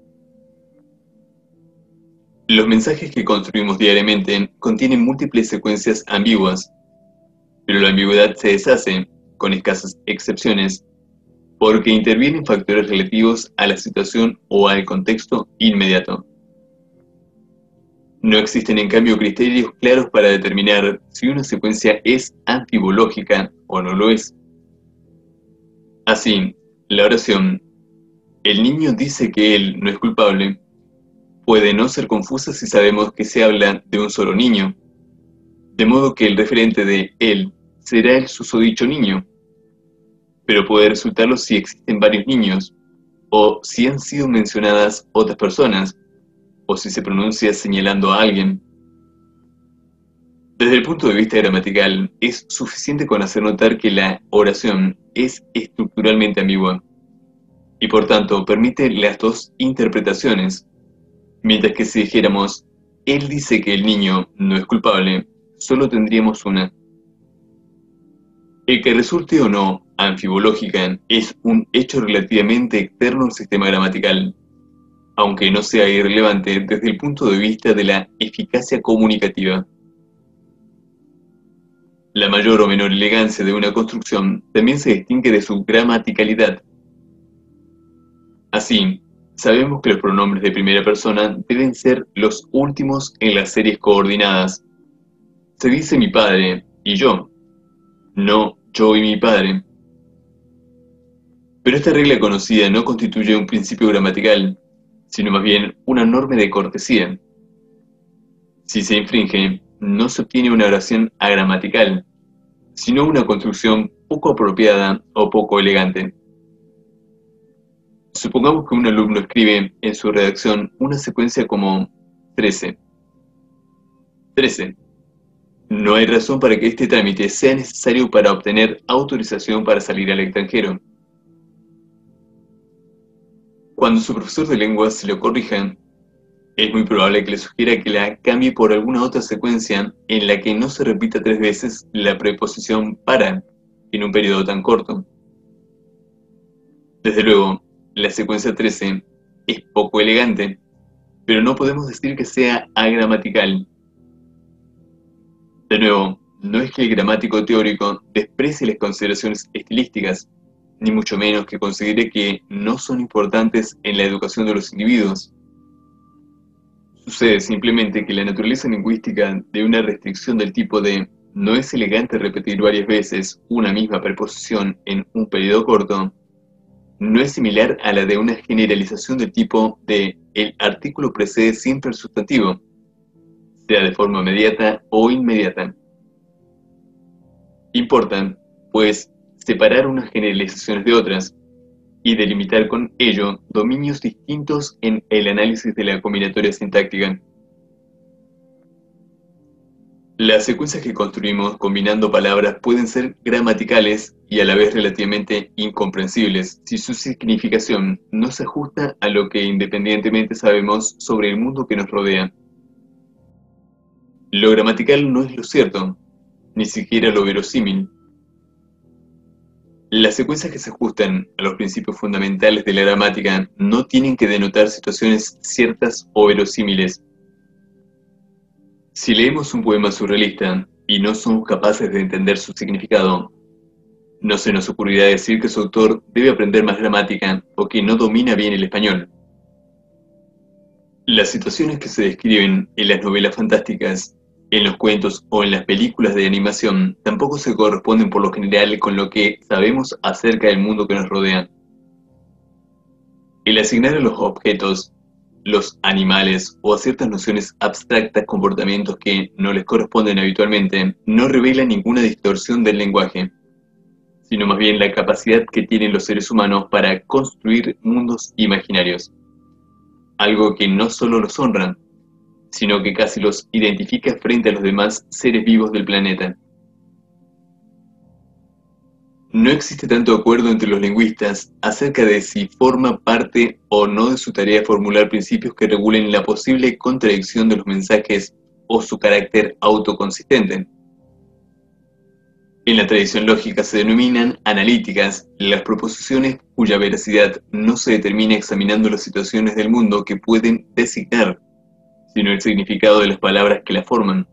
A: Los mensajes que construimos diariamente contienen múltiples secuencias ambiguas, pero la ambigüedad se deshace, con escasas excepciones, porque intervienen factores relativos a la situación o al contexto inmediato. No existen en cambio criterios claros para determinar si una secuencia es anfibológica o no lo es. Así, la oración "el niño dice que él no es culpable" puede no ser confusa si sabemos que se habla de un solo niño, de modo que el referente de él será el susodicho niño, pero puede resultarlo si existen varios niños, o si han sido mencionadas otras personas, o si se pronuncia señalando a alguien. Desde el punto de vista gramatical, es suficiente con hacer notar que la oración es estructuralmente ambigua, y por tanto permite las dos interpretaciones, mientras que si dijéramos "él dice que el niño no es culpable", solo tendríamos una. El que resulte o no anfibológica es un hecho relativamente externo al sistema gramatical, aunque no sea irrelevante desde el punto de vista de la eficacia comunicativa. La mayor o menor elegancia de una construcción también se distingue de su gramaticalidad. Así, sabemos que los pronombres de primera persona deben ser los últimos en las series coordinadas. Se dice "mi padre" y "yo", no "yo y mi padre". Pero esta regla conocida no constituye un principio gramatical, sino más bien una norma de cortesía. Si se infringe, no se obtiene una oración agramatical, sino una construcción poco apropiada o poco elegante. Supongamos que un alumno escribe en su redacción una secuencia como trece. trece. No hay razón para que este trámite sea necesario para obtener autorización para salir al extranjero. Cuando su profesor de lengua se lo corrija, es muy probable que le sugiera que la cambie por alguna otra secuencia en la que no se repita tres veces la preposición "para" en un periodo tan corto. Desde luego, la secuencia trece es poco elegante, pero no podemos decir que sea agramatical. De nuevo, no es que el gramático teórico desprecie las consideraciones estilísticas, ni mucho menos que considere que no son importantes en la educación de los individuos. Sucede simplemente que la naturaleza lingüística de una restricción del tipo de "no es elegante repetir varias veces una misma preposición en un periodo corto" no es similar a la de una generalización del tipo de "el artículo precede siempre al sustantivo", sea de forma mediata o inmediata. Importa, pues, separar unas generalizaciones de otras, y delimitar con ello dominios distintos en el análisis de la combinatoria sintáctica. Las secuencias que construimos combinando palabras pueden ser gramaticales y a la vez relativamente incomprensibles si su significación no se ajusta a lo que independientemente sabemos sobre el mundo que nos rodea. Lo gramatical no es lo cierto, ni siquiera lo verosímil. Las secuencias que se ajustan a los principios fundamentales de la gramática no tienen que denotar situaciones ciertas o verosímiles. Si leemos un poema surrealista y no somos capaces de entender su significado, no se nos ocurrirá decir que su autor debe aprender más gramática o que no domina bien el español. Las situaciones que se describen en las novelas fantásticas, en los cuentos o en las películas de animación tampoco se corresponden por lo general con lo que sabemos acerca del mundo que nos rodea. El asignar a los objetos, los animales o a ciertas nociones abstractas comportamientos que no les corresponden habitualmente no revela ninguna distorsión del lenguaje, sino más bien la capacidad que tienen los seres humanos para construir mundos imaginarios, algo que no solo los honra, sino que casi los identifica frente a los demás seres vivos del planeta. No existe tanto acuerdo entre los lingüistas acerca de si forma parte o no de su tarea formular principios que regulen la posible contradicción de los mensajes o su carácter autoconsistente. En la tradición lógica se denominan analíticas las proposiciones cuya veracidad no se determina examinando las situaciones del mundo que pueden designar, sino el significado de las palabras que la forman.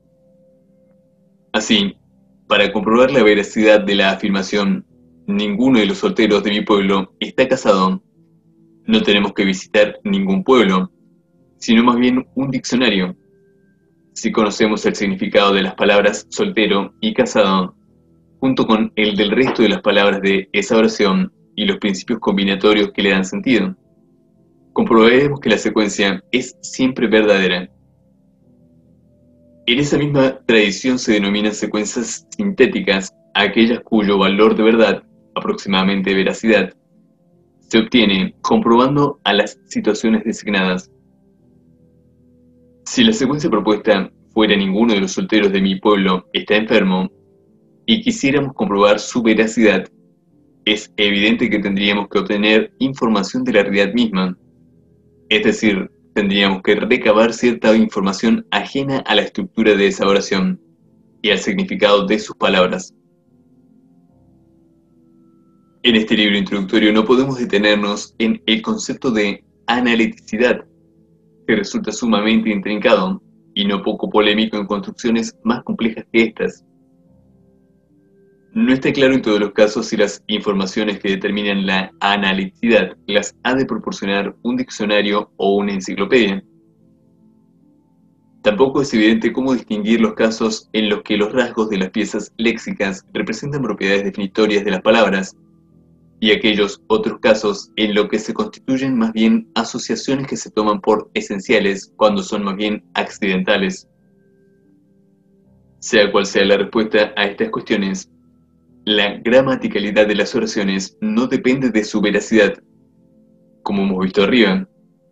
A: Así, para comprobar la veracidad de la afirmación "ninguno de los solteros de mi pueblo está casado", no tenemos que visitar ningún pueblo, sino más bien un diccionario, Si conocemos el significado de las palabras soltero y casado, junto con el del resto de las palabras de esa oración y los principios combinatorios que le dan sentido, comprobaremos que la secuencia es siempre verdadera. En esa misma tradición se denominan secuencias sintéticas a aquellas cuyo valor de verdad, aproximadamente veracidad, se obtiene comprobando a las situaciones designadas. Si la secuencia propuesta fuera ninguno de los solteros de mi pueblo está enfermo y quisiéramos comprobar su veracidad, es evidente que tendríamos que obtener información de la realidad misma, es decir, tendríamos que recabar cierta información ajena a la estructura de esa oración y al significado de sus palabras. En este libro introductorio no podemos detenernos en el concepto de analiticidad, que resulta sumamente intrincado y no poco polémico en construcciones más complejas que estas. No está claro en todos los casos si las informaciones que determinan la analiticidad las ha de proporcionar un diccionario o una enciclopedia. Tampoco es evidente cómo distinguir los casos en los que los rasgos de las piezas léxicas representan propiedades definitorias de las palabras, y aquellos otros casos en los que se constituyen más bien asociaciones que se toman por esenciales cuando son más bien accidentales. Sea cual sea la respuesta a estas cuestiones, la gramaticalidad de las oraciones no depende de su veracidad, como hemos visto arriba.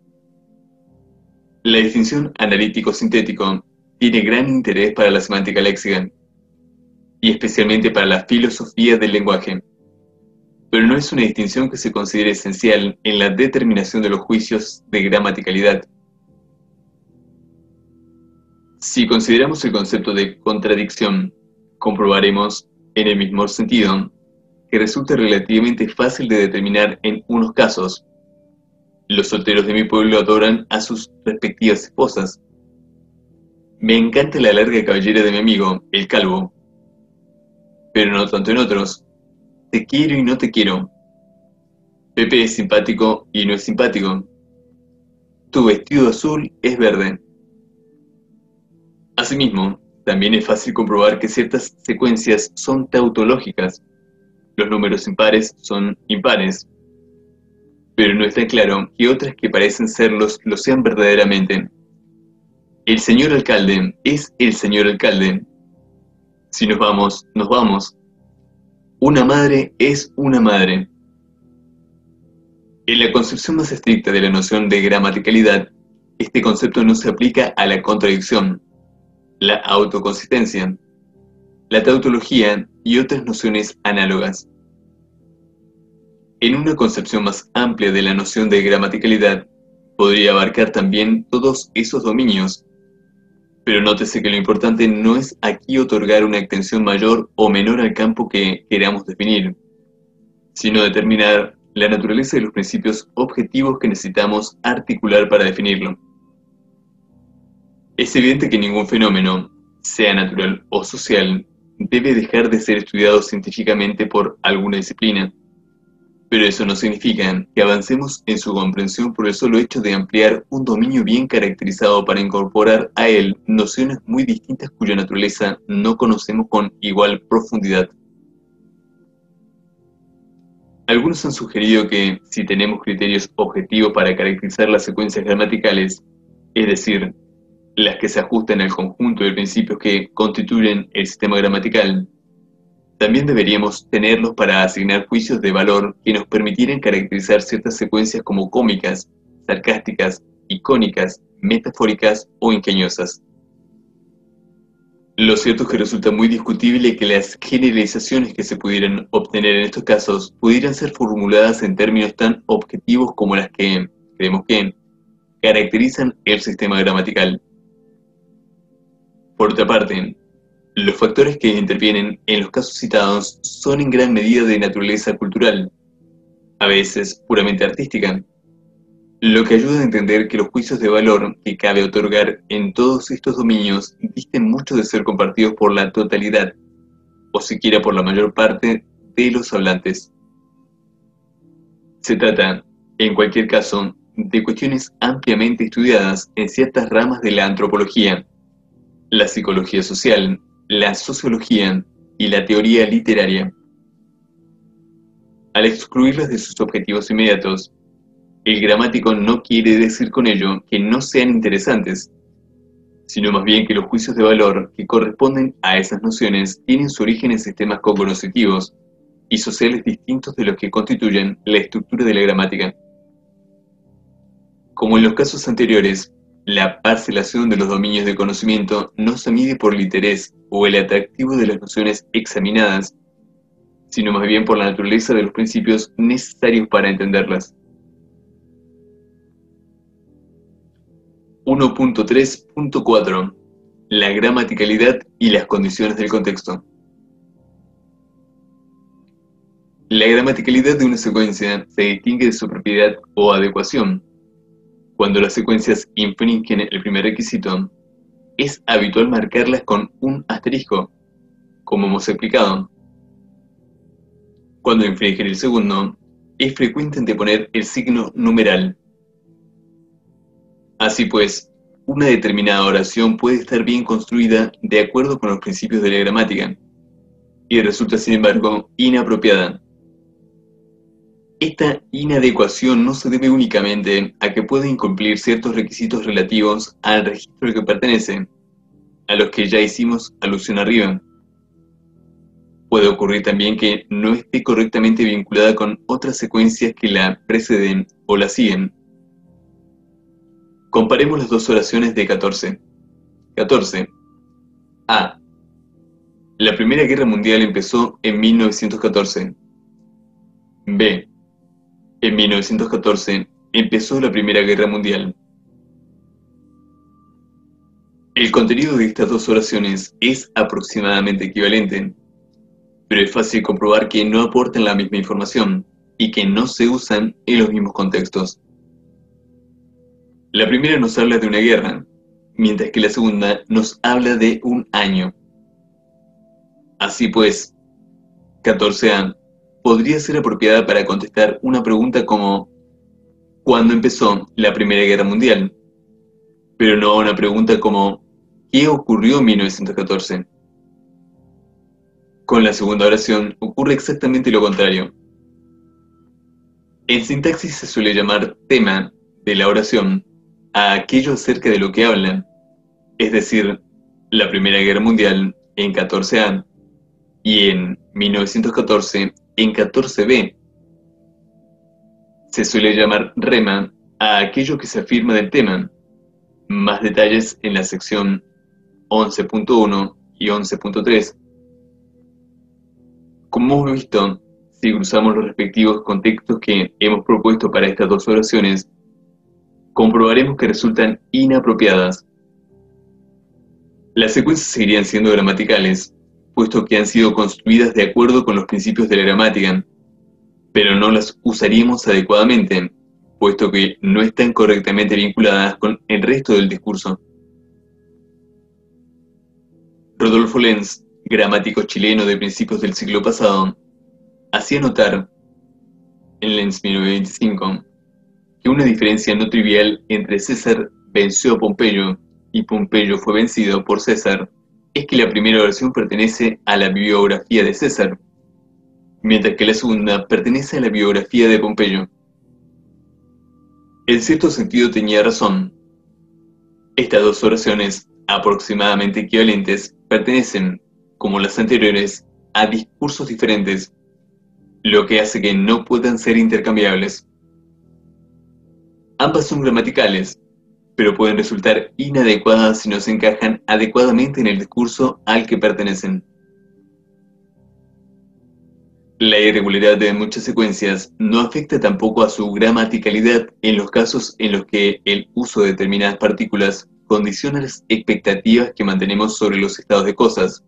A: La distinción analítico-sintético tiene gran interés para la semántica léxica, y especialmente para la filosofía del lenguaje, pero no es una distinción que se considere esencial en la determinación de los juicios de gramaticalidad. Si consideramos el concepto de contradicción, comprobaremos, en el mismo sentido, que resulta relativamente fácil de determinar en unos casos. Los solteros de mi pueblo adoran a sus respectivas esposas. Me encanta la larga cabellera de mi amigo, el calvo, pero no tanto en otros. Te quiero y no te quiero. Pepe es simpático y no es simpático. Tu vestido azul es verde. Asimismo, también es fácil comprobar que ciertas secuencias son tautológicas. Los números impares son impares. Pero no está claro que otras que parecen serlos lo sean verdaderamente. El señor alcalde es el señor alcalde. Si nos vamos, nos vamos. Una madre es una madre. En la concepción más estricta de la noción de gramaticalidad, este concepto no se aplica a la contradicción, la autoconsistencia, la tautología y otras nociones análogas. En una concepción más amplia de la noción de gramaticalidad, podría abarcar también todos esos dominios, pero nótese que lo importante no es aquí otorgar una extensión mayor o menor al campo que queramos definir, sino determinar la naturaleza de los principios objetivos que necesitamos articular para definirlo. Es evidente que ningún fenómeno, sea natural o social, debe dejar de ser estudiado científicamente por alguna disciplina, pero eso no significa que avancemos en su comprensión por el solo hecho de ampliar un dominio bien caracterizado para incorporar a él nociones muy distintas cuya naturaleza no conocemos con igual profundidad. Algunos han sugerido que, si tenemos criterios objetivos para caracterizar las secuencias gramaticales, es decir, las que se ajustan al conjunto de principios que constituyen el sistema gramatical, también deberíamos tenerlos para asignar juicios de valor que nos permitieran caracterizar ciertas secuencias como cómicas, sarcásticas, icónicas, metafóricas o ingeniosas. Lo cierto es que resulta muy discutible que las generalizaciones que se pudieran obtener en estos casos pudieran ser formuladas en términos tan objetivos como las que, creemos que, caracterizan el sistema gramatical. Por otra parte, los factores que intervienen en los casos citados son en gran medida de naturaleza cultural, a veces puramente artística, lo que ayuda a entender que los juicios de valor que cabe otorgar en todos estos dominios disten mucho de ser compartidos por la totalidad, o siquiera por la mayor parte de los hablantes. Se trata, en cualquier caso, de cuestiones ampliamente estudiadas en ciertas ramas de la antropología, la psicología social, la sociología y la teoría literaria. Al excluirlas de sus objetivos inmediatos, el gramático no quiere decir con ello que no sean interesantes, sino más bien que los juicios de valor que corresponden a esas nociones tienen su origen en sistemas cognoscitivos y sociales distintos de los que constituyen la estructura de la gramática. Como en los casos anteriores, la parcelación de los dominios de conocimiento no se mide por el interés o el atractivo de las nociones examinadas, sino más bien por la naturaleza de los principios necesarios para entenderlas. uno punto tres punto cuatro. La gramaticalidad y las condiciones del contexto. La gramaticalidad de una secuencia se distingue de su propiedad o adecuación. Cuando las secuencias infringen el primer requisito, es habitual marcarlas con un asterisco, como hemos explicado. Cuando infringen el segundo, es frecuente anteponer el signo numeral. Así pues, una determinada oración puede estar bien construida de acuerdo con los principios de la gramática, y resulta sin embargo inapropiada. Esta inadecuación no se debe únicamente a que puede incumplir ciertos requisitos relativos al registro al que pertenece, a los que ya hicimos alusión arriba. Puede ocurrir también que no esté correctamente vinculada con otras secuencias que la preceden o la siguen. Comparemos las dos oraciones de catorce. catorce. A. La Primera Guerra Mundial empezó en mil novecientos catorce. B. En mil novecientos catorce empezó la Primera Guerra Mundial. El contenido de estas dos oraciones es aproximadamente equivalente, pero es fácil comprobar que no aportan la misma información y que no se usan en los mismos contextos. La primera nos habla de una guerra, mientras que la segunda nos habla de un año. Así pues, catorce A podría ser apropiada para contestar una pregunta como ¿cuándo empezó la Primera Guerra Mundial? Pero no una pregunta como ¿qué ocurrió en mil novecientos catorce? Con la segunda oración ocurre exactamente lo contrario. En sintaxis se suele llamar tema de la oración a aquello acerca de lo que habla, es decir, la Primera Guerra Mundial en catorce A y en mil novecientos catorce en catorce B. Se suele llamar rema a aquello que se afirma del tema. Más detalles en la sección once punto uno y once punto tres. Como hemos visto, si cruzamos los respectivos contextos que hemos propuesto para estas dos oraciones, comprobaremos que resultan inapropiadas. Las secuencias seguirían siendo gramaticales, puesto que han sido construidas de acuerdo con los principios de la gramática, pero no las usaríamos adecuadamente, puesto que no están correctamente vinculadas con el resto del discurso. Rodolfo Lenz, gramático chileno de principios del siglo pasado, hacía notar, en Lenz mil novecientos veinticinco, que una diferencia no trivial entre César venció a Pompeyo y Pompeyo fue vencido por César es que la primera versión pertenece a la biografía de César, mientras que la segunda pertenece a la biografía de Pompeyo. En cierto sentido tenía razón. Estas dos oraciones, aproximadamente equivalentes, pertenecen, como las anteriores, a discursos diferentes, lo que hace que no puedan ser intercambiables. Ambas son gramaticales, pero pueden resultar inadecuadas si no se encajan adecuadamente en el discurso al que pertenecen. La irregularidad de muchas secuencias no afecta tampoco a su gramaticalidad en los casos en los que el uso de determinadas partículas condiciona las expectativas que mantenemos sobre los estados de cosas.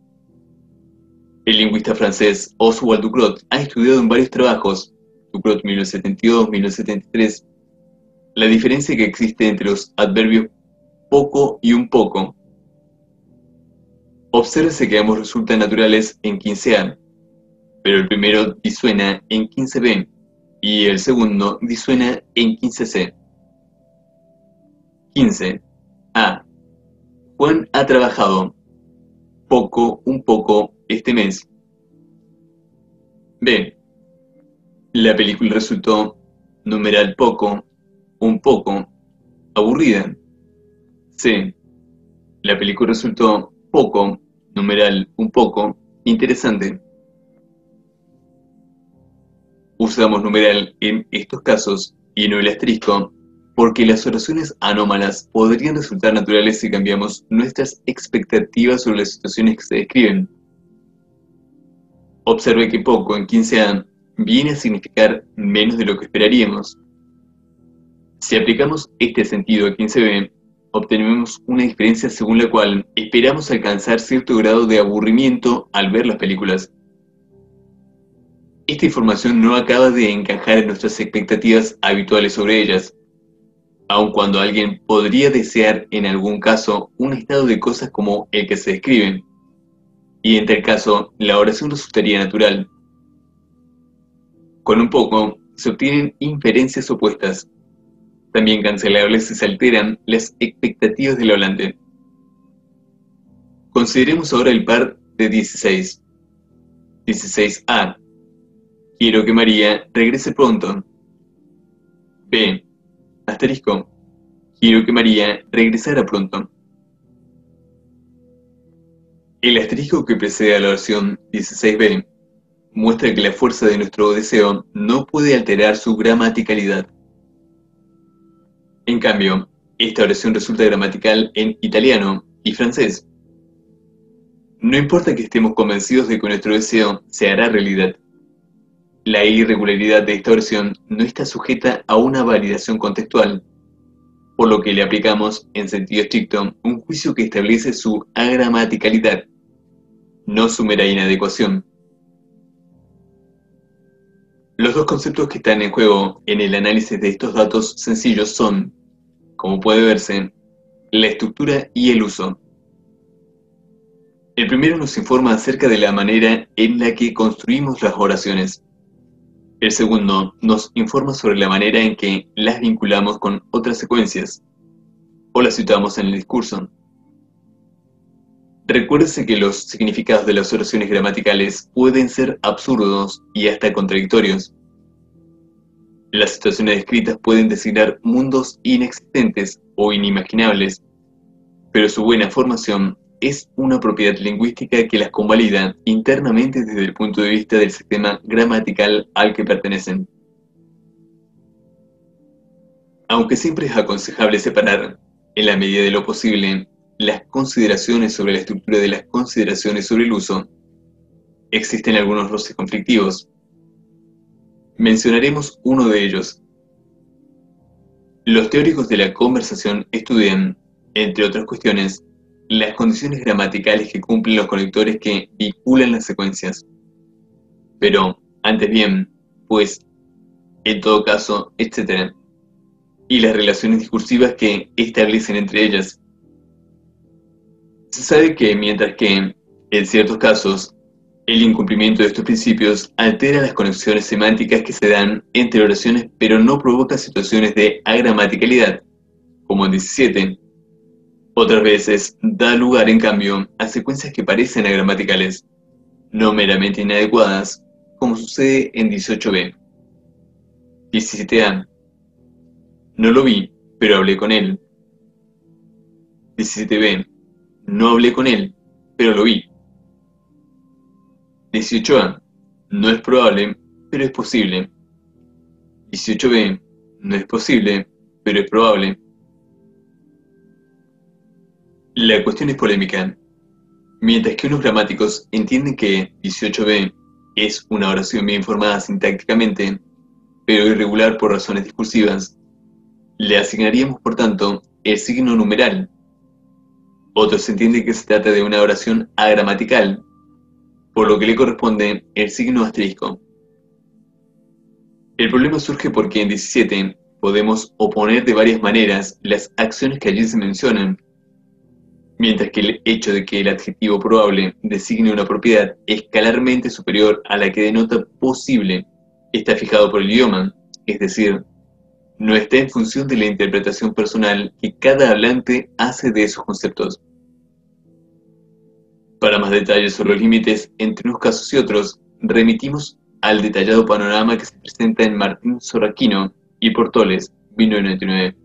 A: El lingüista francés Oswald Ducrot ha estudiado en varios trabajos, Ducrot mil novecientos setenta y dos a mil novecientos setenta y tres, la diferencia que existe entre los adverbios poco y un poco. Obsérvese que ambos resultan naturales en quince A, pero el primero disuena en quince B y el segundo disuena en quince C. quince A. Juan ha trabajado poco, un poco, este mes. B. La película resultó, numeral poco, un poco, aburrida. C. La película resultó poco, numeral un poco, interesante. Usamos numeral en estos casos y no el asterisco porque las oraciones anómalas podrían resultar naturales si cambiamos nuestras expectativas sobre las situaciones que se describen. Observe que poco en quince A viene a significar menos de lo que esperaríamos. Si aplicamos este sentido a quince B, obtenemos una diferencia según la cual esperamos alcanzar cierto grado de aburrimiento al ver las películas. Esta información no acaba de encajar en nuestras expectativas habituales sobre ellas, aun cuando alguien podría desear en algún caso un estado de cosas como el que se describe, y en tal caso la oración resultaría natural. Con un poco se obtienen inferencias opuestas, también cancelables si se alteran las expectativas del hablante. Consideremos ahora el par de dieciséis. dieciséis A. Quiero que María regrese pronto. B. Asterisco. Quiero que María regresara pronto. El asterisco que precede a la oración dieciséis B muestra que la fuerza de nuestro deseo no puede alterar su gramaticalidad. En cambio, esta oración resulta gramatical en italiano y francés. No importa que estemos convencidos de que nuestro deseo se hará realidad. La irregularidad de esta oración no está sujeta a una validación contextual, por lo que le aplicamos, en sentido estricto, un juicio que establece su agramaticalidad, no su mera inadecuación. Los dos conceptos que están en juego en el análisis de estos datos sencillos son, como puede verse, la estructura y el uso. El primero nos informa acerca de la manera en la que construimos las oraciones. El segundo nos informa sobre la manera en que las vinculamos con otras secuencias o las situamos en el discurso. Recuérdese que los significados de las oraciones gramaticales pueden ser absurdos y hasta contradictorios. Las situaciones descritas pueden designar mundos inexistentes o inimaginables, pero su buena formación es una propiedad lingüística que las convalida internamente desde el punto de vista del sistema gramatical al que pertenecen. Aunque siempre es aconsejable separar, en la medida de lo posible, las consideraciones sobre la estructura de las consideraciones sobre el uso, existen algunos roces conflictivos. Mencionaremos uno de ellos. Los teóricos de la conversación estudian, entre otras cuestiones, las condiciones gramaticales que cumplen los conectores que vinculan las secuencias. Pero, antes bien, pues, en todo caso, etcétera. Y las relaciones discursivas que establecen entre ellas. Se sabe que mientras que, en ciertos casos, el incumplimiento de estos principios altera las conexiones semánticas que se dan entre oraciones, pero no provoca situaciones de agramaticalidad, como en diecisiete. Otras veces da lugar, en cambio, a secuencias que parecen agramaticales, no meramente inadecuadas, como sucede en dieciocho B. diecisiete A. No lo vi, pero hablé con él. diecisiete B. No hablé con él, pero lo vi. dieciocho A. No es probable, pero es posible. dieciocho B. No es posible, pero es probable. La cuestión es polémica. Mientras que unos gramáticos entienden que dieciocho B es una oración bien formada sintácticamente, pero irregular por razones discursivas, le asignaríamos, por tanto, el signo numeral. Otros entienden que se trata de una oración agramatical, por lo que le corresponde el signo asterisco. El problema surge porque en diecisiete podemos oponer de varias maneras las acciones que allí se mencionan, mientras que el hecho de que el adjetivo probable designe una propiedad escalarmente superior a la que denota posible está fijado por el idioma, es decir, no está en función de la interpretación personal que cada hablante hace de esos conceptos. Para más detalles sobre los límites entre unos casos y otros, remitimos al detallado panorama que se presenta en Martín Sorraquino y Portoles, mil novecientos noventa y nueve.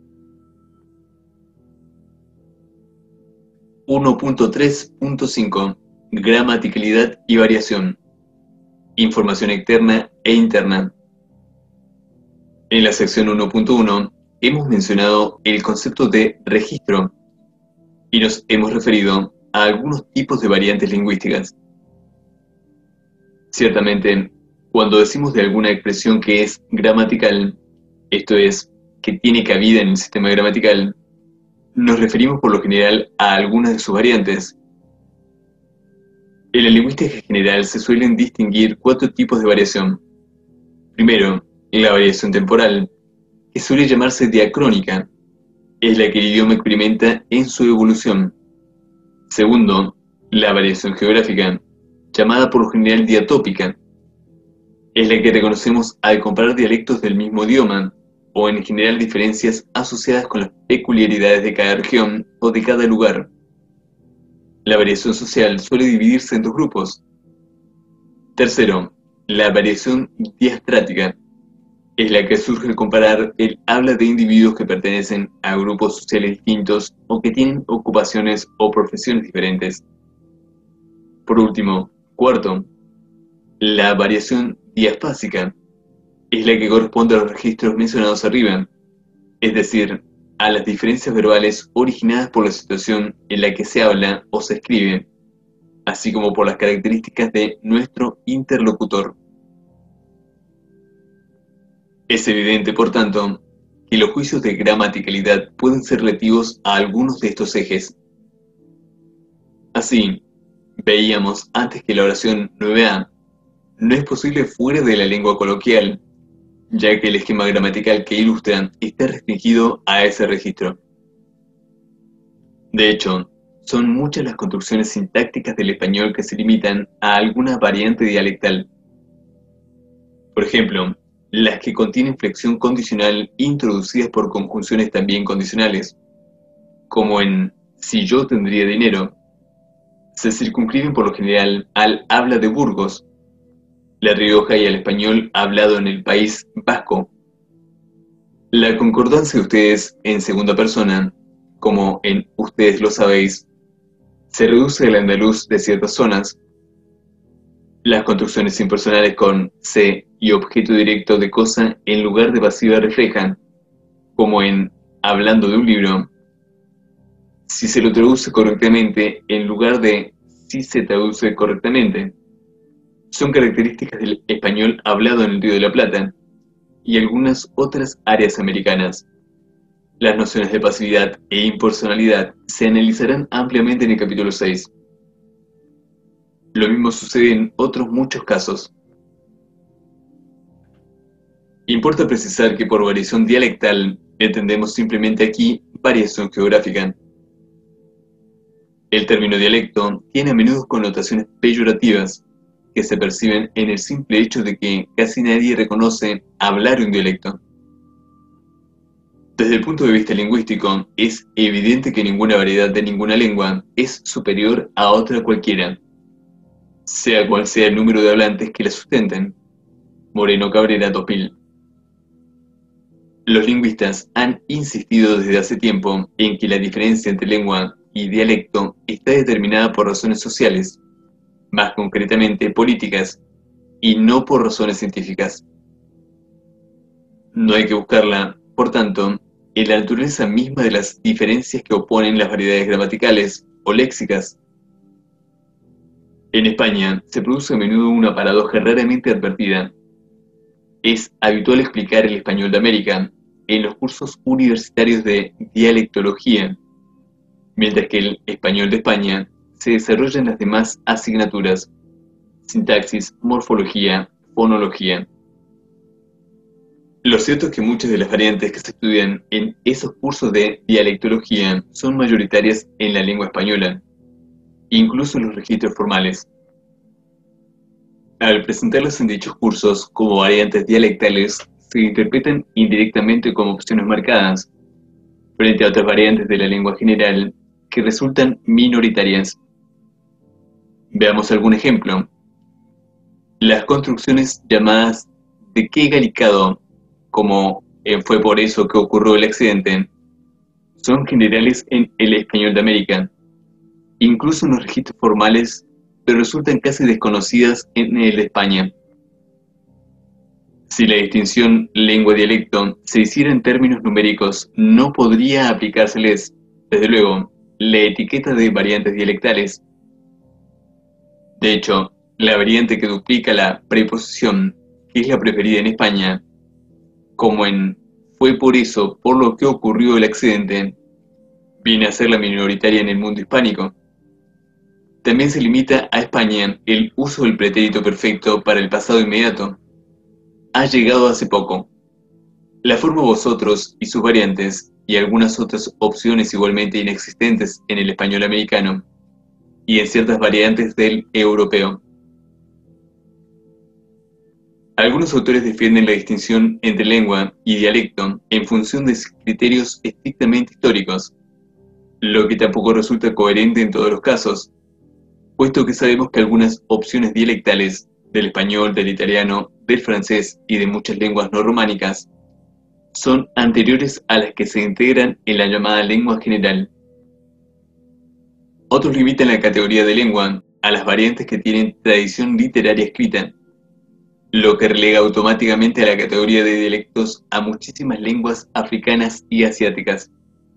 A: uno punto tres punto cinco. Gramaticalidad y variación. Información externa e interna. En la sección uno punto uno hemos mencionado el concepto de registro y nos hemos referido a algunos tipos de variantes lingüísticas. Ciertamente, cuando decimos de alguna expresión que es gramatical, esto es, que tiene cabida en el sistema gramatical, nos referimos por lo general a algunas de sus variantes. En la lingüística general se suelen distinguir cuatro tipos de variación. Primero, la variación temporal, que suele llamarse diacrónica, es la que el idioma experimenta en su evolución. Segundo, la variación geográfica, llamada por lo general diatópica, es la que reconocemos al comparar dialectos del mismo idioma, o en general diferencias asociadas con las peculiaridades de cada región o de cada lugar. La variación social suele dividirse en dos grupos. Tercero, la variación diastrática, es la que surge al comparar el habla de individuos que pertenecen a grupos sociales distintos o que tienen ocupaciones o profesiones diferentes. Por último, cuarto, la variación diafásica es la que corresponde a los registros mencionados arriba, es decir, a las diferencias verbales originadas por la situación en la que se habla o se escribe, así como por las características de nuestro interlocutor. Es evidente, por tanto, que los juicios de gramaticalidad pueden ser relativos a algunos de estos ejes. Así, veíamos antes que la oración nueve a no es posible fuera de la lengua coloquial, ya que el esquema gramatical que ilustra está restringido a ese registro. De hecho, son muchas las construcciones sintácticas del español que se limitan a alguna variante dialectal. Por ejemplo, las que contienen flexión condicional introducidas por conjunciones también condicionales, como en si yo tendría dinero, se circunscriben por lo general al habla de Burgos, La Rioja y al español hablado en el País Vasco. La concordancia de ustedes en segunda persona, como en ustedes lo sabéis, se reduce al andaluz de ciertas zonas. Las construcciones impersonales con se y objeto directo de cosa en lugar de pasiva reflejan, como en hablando de un libro, si se lo traduce correctamente en lugar de si se traduce correctamente. Son características del español hablado en el Río de la Plata y algunas otras áreas americanas. Las nociones de pasividad e impersonalidad se analizarán ampliamente en el capítulo seis. Lo mismo sucede en otros muchos casos. Importa precisar que por variación dialectal entendemos simplemente aquí variación geográfica. El término dialecto tiene a menudo connotaciones peyorativas que se perciben en el simple hecho de que casi nadie reconoce hablar un dialecto. Desde el punto de vista lingüístico, es evidente que ninguna variedad de ninguna lengua es superior a otra cualquiera, sea cual sea el número de hablantes que la sustenten. Moreno Cabrera, dos mil. Los lingüistas han insistido desde hace tiempo en que la diferencia entre lengua y dialecto está determinada por razones sociales, más concretamente políticas, y no por razones científicas. No hay que buscarla, por tanto, en la naturaleza misma de las diferencias que oponen las variedades gramaticales o léxicas. En España se produce a menudo una paradoja raramente advertida. Es habitual explicar el español de América en los cursos universitarios de dialectología, mientras que el español de España se desarrolla en las demás asignaturas: sintaxis, morfología, fonología. Lo cierto es que muchas de las variantes que se estudian en esos cursos de dialectología son mayoritarias en la lengua española, incluso en los registros formales. Al presentarlas en dichos cursos como variantes dialectales, se interpretan indirectamente como opciones marcadas, frente a otras variantes de la lengua general que resultan minoritarias. Veamos algún ejemplo. Las construcciones llamadas de qué galicado, como en fue por eso que ocurrió el accidente, son generales en el español de América, incluso en los registros formales, pero resultan casi desconocidas en el de España. Si la distinción lengua-dialecto se hiciera en términos numéricos, no podría aplicárseles, desde luego, la etiqueta de variantes dialectales. De hecho, la variante que duplica la preposición, que es la preferida en España, como en fue por eso por lo que ocurrió el accidente, viene a ser la minoritaria en el mundo hispánico. También se limita a España el uso del pretérito perfecto para el pasado inmediato. Ha llegado hace poco. La forma vosotros y sus variantes, y algunas otras opciones igualmente inexistentes en el español americano, y en ciertas variantes del europeo. Algunos autores defienden la distinción entre lengua y dialecto en función de criterios estrictamente históricos, lo que tampoco resulta coherente en todos los casos, puesto que sabemos que algunas opciones dialectales del español, del italiano, del francés y de muchas lenguas no románicas son anteriores a las que se integran en la llamada lengua general. Otros limitan la categoría de lengua a las variantes que tienen tradición literaria escrita, lo que relega automáticamente a la categoría de dialectos a muchísimas lenguas africanas y asiáticas.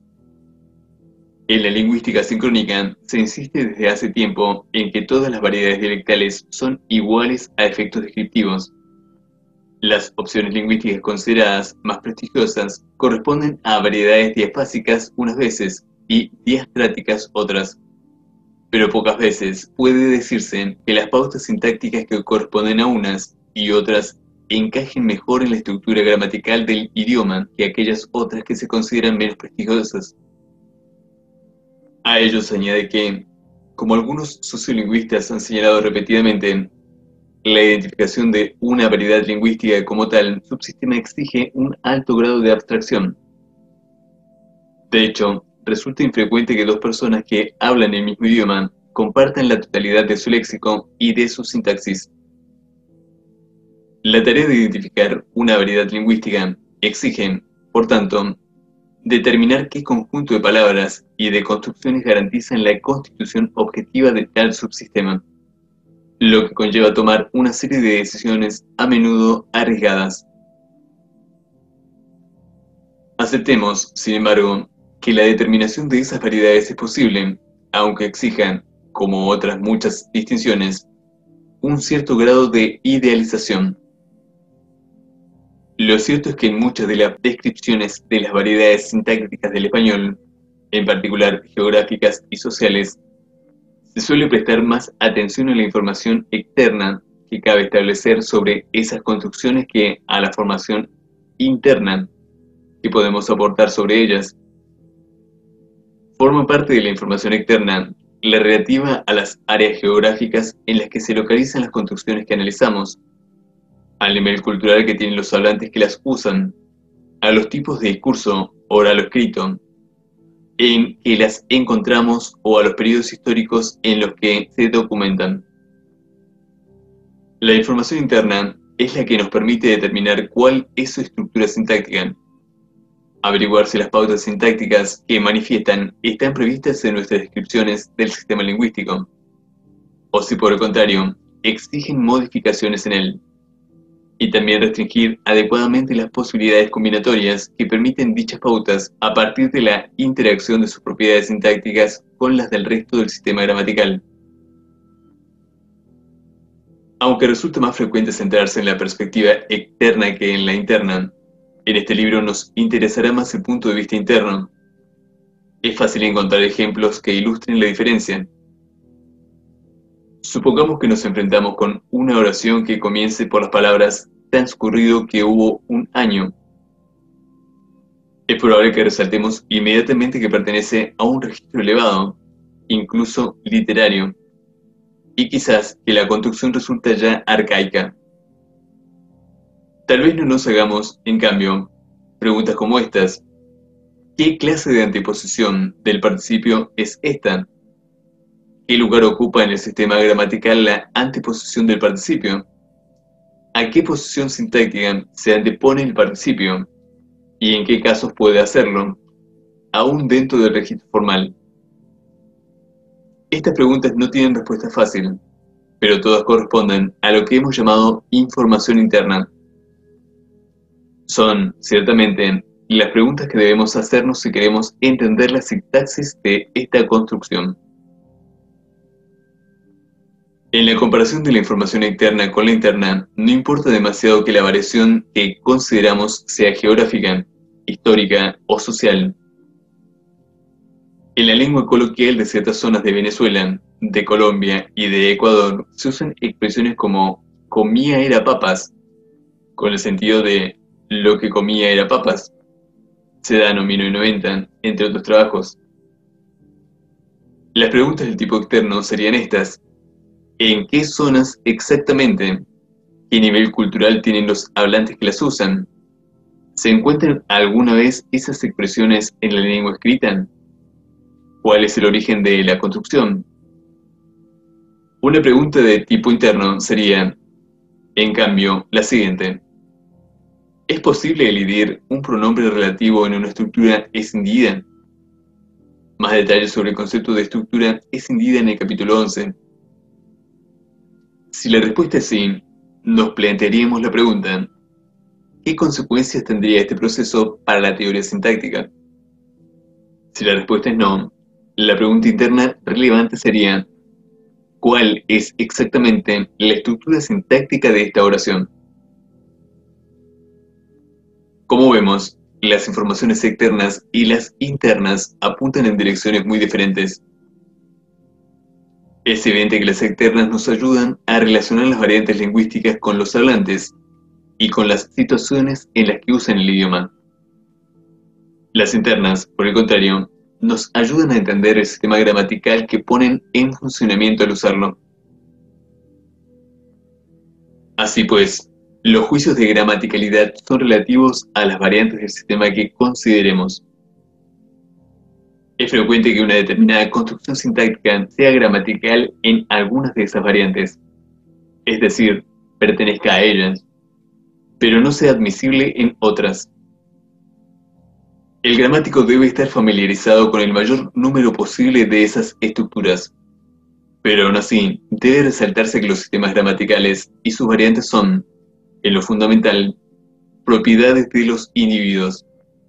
A: En la lingüística sincrónica se insiste desde hace tiempo en que todas las variedades dialectales son iguales a efectos descriptivos. Las opciones lingüísticas consideradas más prestigiosas corresponden a variedades diafásicas unas veces y diastráticas otras, pero pocas veces puede decirse que las pautas sintácticas que corresponden a unas y otras encajen mejor en la estructura gramatical del idioma que aquellas otras que se consideran menos prestigiosas. A ello se añade que, como algunos sociolingüistas han señalado repetidamente, la identificación de una variedad lingüística como tal subsistema exige un alto grado de abstracción. De hecho, resulta infrecuente que dos personas que hablan el mismo idioma compartan la totalidad de su léxico y de su sintaxis. La tarea de identificar una variedad lingüística exige, por tanto, determinar qué conjunto de palabras y de construcciones garantizan la constitución objetiva de tal subsistema, lo que conlleva tomar una serie de decisiones a menudo arriesgadas. Aceptemos, sin embargo, que la determinación de esas variedades es posible, aunque exijan, como otras muchas distinciones, un cierto grado de idealización. Lo cierto es que en muchas de las descripciones de las variedades sintácticas del español, en particular geográficas y sociales, se suele prestar más atención a la información externa que cabe establecer sobre esas construcciones que a la formación interna que podemos aportar sobre ellas. Forma parte de la información externa la relativa a las áreas geográficas en las que se localizan las construcciones que analizamos, al nivel cultural que tienen los hablantes que las usan, a los tipos de discurso oral o escrito en que las encontramos o a los periodos históricos en los que se documentan. La información interna es la que nos permite determinar cuál es su estructura sintáctica, averiguar si las pautas sintácticas que manifiestan están previstas en nuestras descripciones del sistema lingüístico, o si por el contrario, exigen modificaciones en él, y también restringir adecuadamente las posibilidades combinatorias que permiten dichas pautas a partir de la interacción de sus propiedades sintácticas con las del resto del sistema gramatical. Aunque resulta más frecuente centrarse en la perspectiva externa que en la interna, en este libro nos interesará más el punto de vista interno. Es fácil encontrar ejemplos que ilustren la diferencia. Supongamos que nos enfrentamos con una oración que comience por las palabras transcurrido que hubo un año. Es probable que resaltemos inmediatamente que pertenece a un registro elevado, incluso literario, y quizás que la construcción resulta ya arcaica. Tal vez no nos hagamos, en cambio, preguntas como estas. ¿Qué clase de anteposición del participio es esta? ¿Qué lugar ocupa en el sistema gramatical la anteposición del participio? ¿A qué posición sintáctica se antepone el participio? ¿Y en qué casos puede hacerlo, aún dentro del registro formal? Estas preguntas no tienen respuesta fácil, pero todas corresponden a lo que hemos llamado información interna. Son, ciertamente, las preguntas que debemos hacernos si queremos entender la sintaxis de esta construcción. En la comparación de la información externa con la interna, no importa demasiado que la variación que consideramos sea geográfica, histórica o social. En la lengua coloquial de ciertas zonas de Venezuela, de Colombia y de Ecuador se usan expresiones como comía era papas, con el sentido de lo que comía era papas. Sedano mil novecientos noventa, entre otros trabajos. Las preguntas del tipo externo serían estas: ¿en qué zonas exactamente? ¿Qué nivel cultural tienen los hablantes que las usan? ¿Se encuentran alguna vez esas expresiones en la lengua escrita? ¿Cuál es el origen de la construcción? Una pregunta de tipo interno sería, en cambio, la siguiente: ¿es posible elidir un pronombre relativo en una estructura escindida? Más detalles sobre el concepto de estructura escindida en el capítulo once. Si la respuesta es sí, nos plantearíamos la pregunta: ¿qué consecuencias tendría este proceso para la teoría sintáctica? Si la respuesta es no, la pregunta interna relevante sería: ¿cuál es exactamente la estructura sintáctica de esta oración? Como vemos, las informaciones externas y las internas apuntan en direcciones muy diferentes. Es evidente que las externas nos ayudan a relacionar las variantes lingüísticas con los hablantes y con las situaciones en las que usan el idioma. Las internas, por el contrario, nos ayudan a entender el sistema gramatical que ponen en funcionamiento al usarlo. Así pues, los juicios de gramaticalidad son relativos a las variantes del sistema que consideremos. Es frecuente que una determinada construcción sintáctica sea gramatical en algunas de esas variantes, es decir, pertenezca a ellas, pero no sea admisible en otras. El gramático debe estar familiarizado con el mayor número posible de esas estructuras, pero aún así debe resaltarse que los sistemas gramaticales y sus variantes son, en lo fundamental, propiedades de los individuos.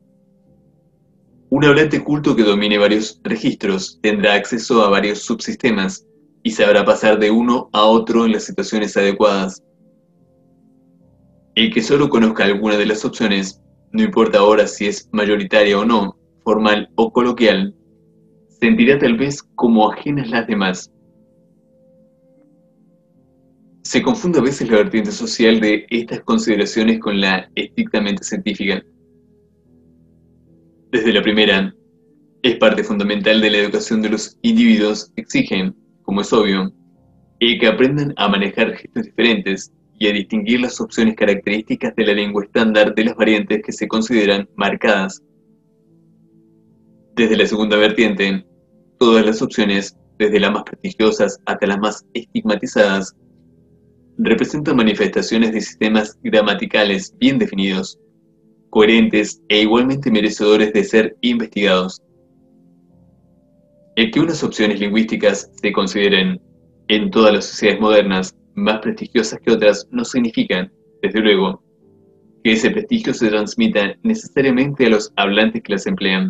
A: Un hablante culto que domine varios registros tendrá acceso a varios subsistemas y sabrá pasar de uno a otro en las situaciones adecuadas. El que solo conozca alguna de las opciones, no importa ahora si es mayoritaria o no, formal o coloquial, sentirá tal vez como ajenas las demás. Se confunde a veces la vertiente social de estas consideraciones con la estrictamente científica. Desde la primera, es parte fundamental de la educación de los individuos, exigen, como es obvio, el que aprendan a manejar gestos diferentes y a distinguir las opciones características de la lengua estándar de las variantes que se consideran marcadas. Desde la segunda vertiente, todas las opciones, desde las más prestigiosas hasta las más estigmatizadas, representan manifestaciones de sistemas gramaticales bien definidos, coherentes e igualmente merecedores de ser investigados. El que unas opciones lingüísticas se consideren, en todas las sociedades modernas, más prestigiosas que otras no significa, desde luego, que ese prestigio se transmita necesariamente a los hablantes que las emplean.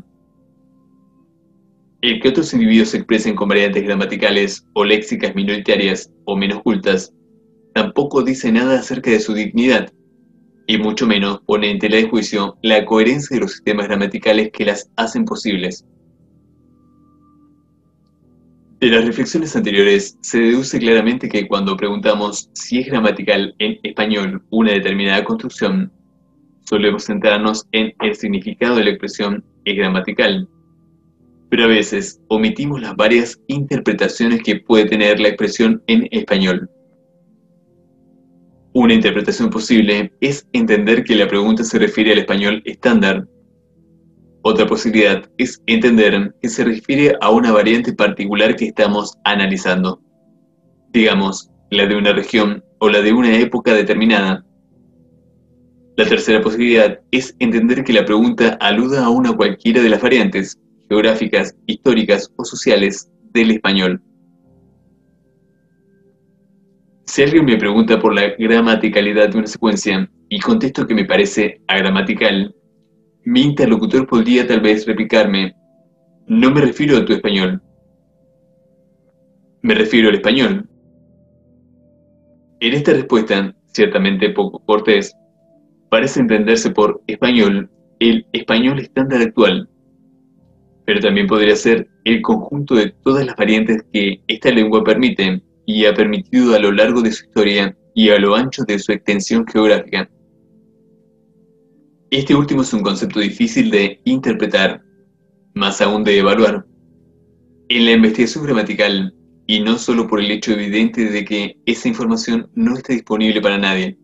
A: El que otros individuos se expresen con variantes gramaticales o léxicas minoritarias o menos cultas tampoco dice nada acerca de su dignidad, y mucho menos pone en tela de juicio la coherencia de los sistemas gramaticales que las hacen posibles. De las reflexiones anteriores se deduce claramente que cuando preguntamos si es gramatical en español una determinada construcción, solemos centrarnos en el significado de la expresión es gramatical, pero a veces omitimos las varias interpretaciones que puede tener la expresión en español. Una interpretación posible es entender que la pregunta se refiere al español estándar, Otra posibilidad es entender que se refiere a una variante particular que estamos analizando, digamos, la de una región o la de una época determinada. La tercera posibilidad es entender que la pregunta aluda a una cualquiera de las variantes geográficas, históricas o sociales del español. Si alguien me pregunta por la gramaticalidad de una secuencia y contesto que me parece agramatical, mi interlocutor podría tal vez replicarme: no me refiero a tu español, me refiero al español. En esta respuesta, ciertamente poco cortés, parece entenderse por español el español estándar actual, pero también podría ser el conjunto de todas las variantes que esta lengua permite y ha permitido a lo largo de su historia y a lo ancho de su extensión geográfica. Este último es un concepto difícil de interpretar, más aún de evaluar. En la investigación gramatical, y no solo por el hecho evidente de que esa información no está disponible para nadie.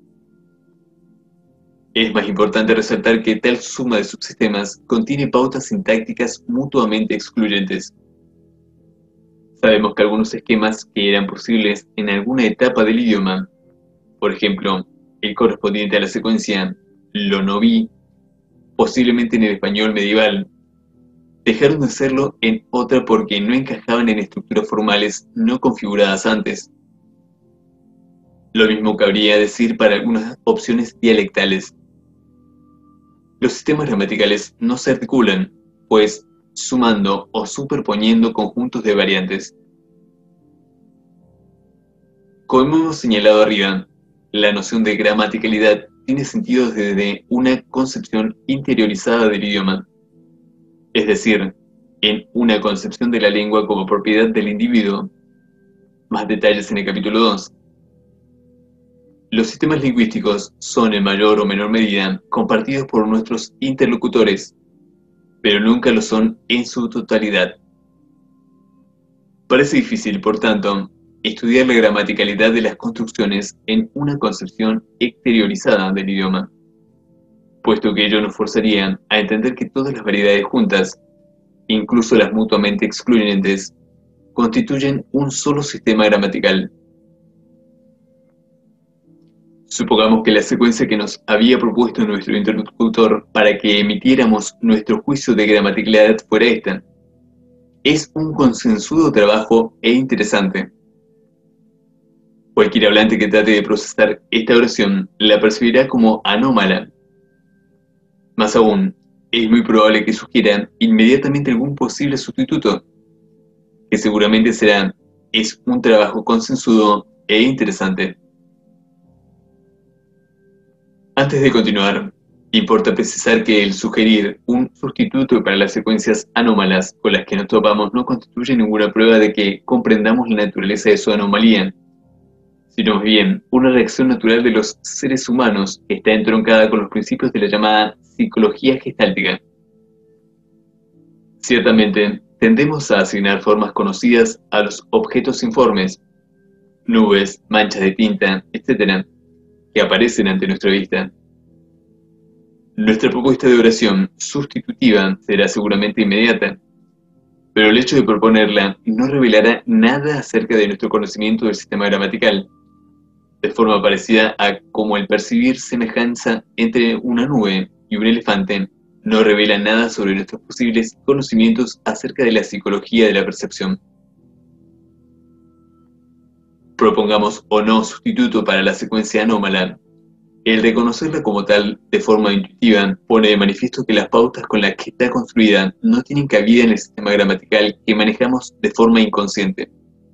A: Es más importante resaltar que tal suma de subsistemas contiene pautas sintácticas mutuamente excluyentes. Sabemos que algunos esquemas que eran posibles en alguna etapa del idioma, por ejemplo, el correspondiente a la secuencia lo no vi, posiblemente en el español medieval, dejaron de serlo en otra porque no encajaban en estructuras formales no configuradas antes. Lo mismo cabría decir para algunas opciones dialectales. Los sistemas gramaticales no se articulan, pues, sumando o superponiendo conjuntos de variantes. Como hemos señalado arriba, la noción de gramaticalidad tiene sentido desde una concepción interiorizada del idioma, es decir, en una concepción de la lengua como propiedad del individuo. Más detalles en el capítulo dos. Los sistemas lingüísticos son en mayor o menor medida compartidos por nuestros interlocutores, pero nunca lo son en su totalidad. Parece difícil, por tanto, estudiar la gramaticalidad de las construcciones en una concepción exteriorizada del idioma, puesto que ello nos forzaría a entender que todas las variedades juntas, incluso las mutuamente excluyentes, constituyen un solo sistema gramatical. Supongamos que la secuencia que nos había propuesto nuestro interlocutor para que emitiéramos nuestro juicio de gramaticalidad fuera esta. Es un consensuado trabajo e interesante. Cualquier hablante que trate de procesar esta oración la percibirá como anómala. Más aún, es muy probable que sugieran inmediatamente algún posible sustituto, que seguramente será: es un trabajo consensuado e interesante. Antes de continuar, importa precisar que el sugerir un sustituto para las secuencias anómalas con las que nos topamos no constituye ninguna prueba de que comprendamos la naturaleza de su anomalía, sino más bien una reacción natural de los seres humanos que está entroncada con los principios de la llamada psicología gestáltica. Ciertamente, tendemos a asignar formas conocidas a los objetos informes, nubes, manchas de tinta, etcétera, que aparecen ante nuestra vista. Nuestra propuesta de oración sustitutiva será seguramente inmediata, pero el hecho de proponerla no revelará nada acerca de nuestro conocimiento del sistema gramatical, de forma parecida a como el percibir semejanza entre una nube y un elefante no revela nada sobre nuestros posibles conocimientos acerca de la psicología de la percepción. Propongamos o no sustituto para la secuencia anómala, el reconocerla como tal de forma intuitiva pone de manifiesto que las pautas con las que está construida no tienen cabida en el sistema gramatical que manejamos de forma inconsciente.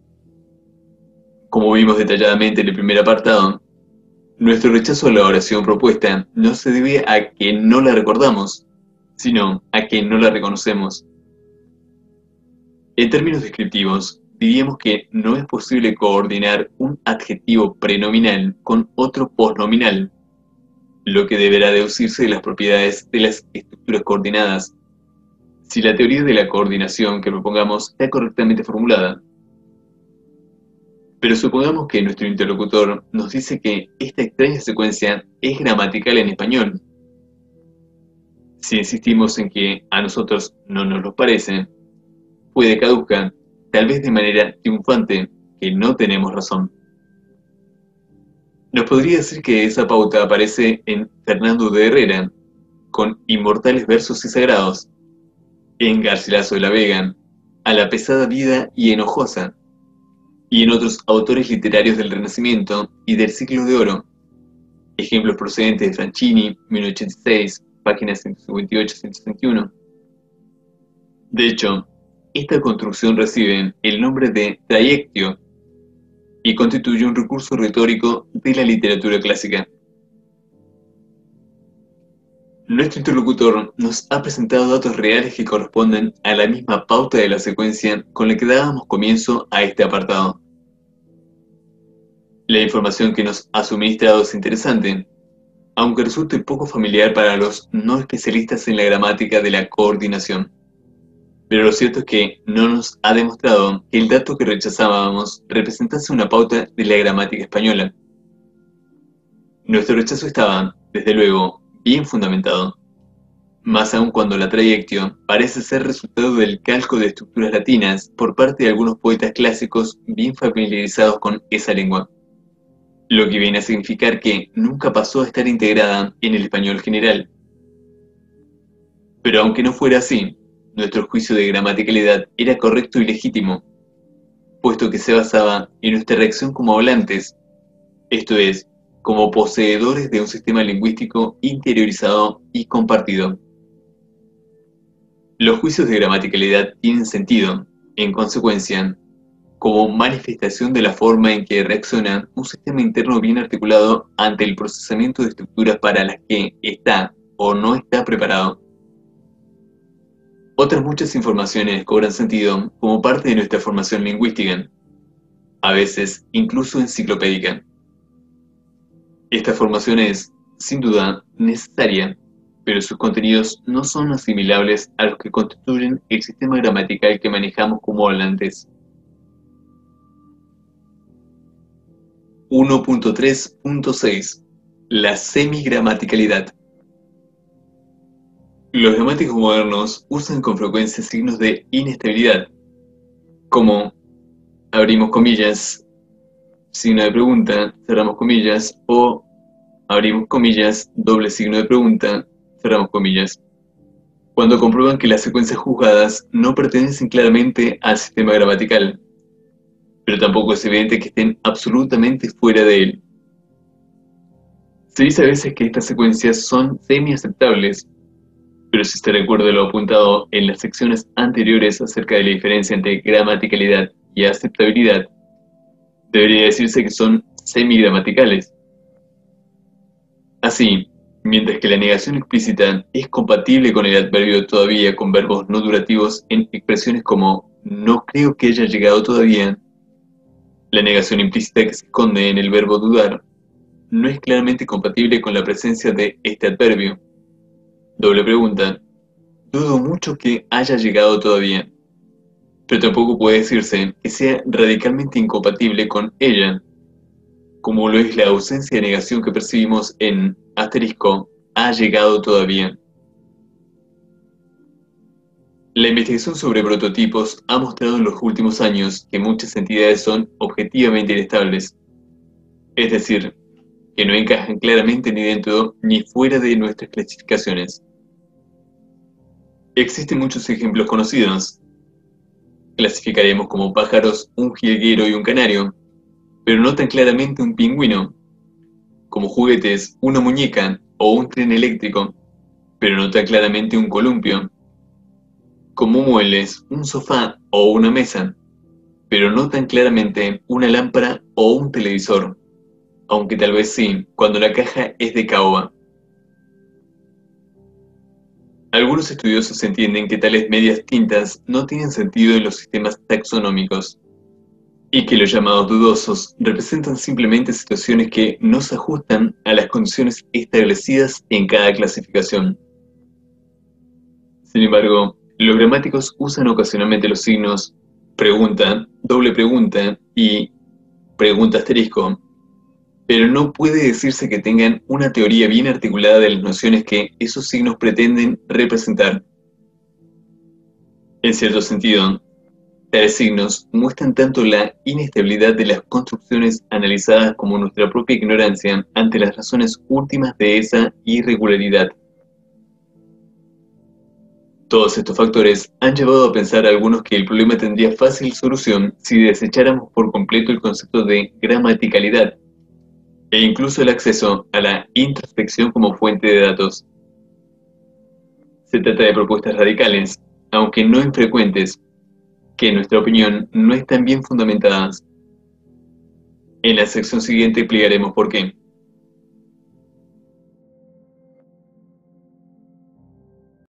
A: Como vimos detalladamente en el primer apartado, nuestro rechazo a la oración propuesta no se debe a que no la recordamos, sino a que no la reconocemos. En términos descriptivos, diríamos que no es posible coordinar un adjetivo prenominal con otro posnominal, lo que deberá deducirse de las propiedades de las estructuras coordinadas, si la teoría de la coordinación que propongamos está correctamente formulada. Pero supongamos que nuestro interlocutor nos dice que esta extraña secuencia es gramatical en español. Si insistimos en que a nosotros no nos lo parece, puede caducar, tal vez de manera triunfante, que no tenemos razón. Nos podría decir que esa pauta aparece en Fernando de Herrera, con inmortales versos y sagrados, en Garcilaso de la Vega, A la pesada vida y enojosa, y en otros autores literarios del Renacimiento y del Siglo de Oro. Ejemplos procedentes de Franchini, mil novecientos ochenta y seis, páginas ciento cincuenta y ocho a ciento sesenta y uno. De hecho, esta construcción recibe el nombre de trayectio y constituye un recurso retórico de la literatura clásica. Nuestro interlocutor nos ha presentado datos reales que corresponden a la misma pauta de la secuencia con la que dábamos comienzo a este apartado. La información que nos ha suministrado es interesante, aunque resulte poco familiar para los no especialistas en la gramática de la coordinación. Pero lo cierto es que no nos ha demostrado que el dato que rechazábamos representase una pauta de la gramática española. Nuestro rechazo estaba, desde luego, bien fundamentado, más aún cuando la trayectio parece ser resultado del calco de estructuras latinas por parte de algunos poetas clásicos bien familiarizados con esa lengua, lo que viene a significar que nunca pasó a estar integrada en el español general. Pero aunque no fuera así, nuestro juicio de gramaticalidad era correcto y legítimo, puesto que se basaba en nuestra reacción como hablantes, esto es, como poseedores de un sistema lingüístico interiorizado y compartido. Los juicios de gramaticalidad tienen sentido, en consecuencia, como manifestación de la forma en que reacciona un sistema interno bien articulado ante el procesamiento de estructuras para las que está o no está preparado. Otras muchas informaciones cobran sentido como parte de nuestra formación lingüística, a veces incluso enciclopédica. Esta formación es, sin duda, necesaria, pero sus contenidos no son asimilables a los que constituyen el sistema gramatical que manejamos como hablantes. uno punto tres punto seis. La semigramaticalidad. Los gramáticos modernos usan con frecuencia signos de inestabilidad, como abrimos comillas, signo de pregunta, cerramos comillas, o abrimos comillas, doble signo de pregunta, cerramos comillas, cuando comprueban que las secuencias juzgadas no pertenecen claramente al sistema gramatical, pero tampoco es evidente que estén absolutamente fuera de él. Se dice a veces que estas secuencias son semi-aceptables, pero si se recuerda lo apuntado en las secciones anteriores acerca de la diferencia entre gramaticalidad y aceptabilidad, debería decirse que son semigramaticales. Así, mientras que la negación explícita es compatible con el adverbio todavía con verbos no durativos en expresiones como no creo que haya llegado todavía, la negación implícita que se esconde en el verbo dudar no es claramente compatible con la presencia de este adverbio. Doble pregunta. Dudo mucho que haya llegado todavía, pero tampoco puede decirse que sea radicalmente incompatible con ella, como lo es la ausencia de negación que percibimos en asterisco ha llegado todavía. La investigación sobre prototipos ha mostrado en los últimos años que muchas entidades son objetivamente inestables, es decir, que no encajan claramente ni dentro ni fuera de nuestras clasificaciones. Existen muchos ejemplos conocidos. Clasificaremos como pájaros un jilguero y un canario, pero no tan claramente un pingüino, como juguetes una muñeca o un tren eléctrico, pero no tan claramente un columpio, como muebles un sofá o una mesa, pero no tan claramente una lámpara o un televisor, aunque tal vez sí, cuando la caja es de caoba. Algunos estudiosos entienden que tales medias tintas no tienen sentido en los sistemas taxonómicos, y que los llamados dudosos representan simplemente situaciones que no se ajustan a las condiciones establecidas en cada clasificación. Sin embargo, los gramáticos usan ocasionalmente los signos pregunta, doble pregunta y pregunta asterisco pero no puede decirse que tengan una teoría bien articulada de las nociones que esos signos pretenden representar. En cierto sentido, tales signos muestran tanto la inestabilidad de las construcciones analizadas como nuestra propia ignorancia ante las razones últimas de esa irregularidad. Todos estos factores han llevado a pensar a algunos que el problema tendría fácil solución si desecháramos por completo el concepto de gramaticalidad e incluso el acceso a la introspección como fuente de datos. Se trata de propuestas radicales, aunque no infrecuentes, que en nuestra opinión no están bien fundamentadas. En la sección siguiente explicaremos por qué.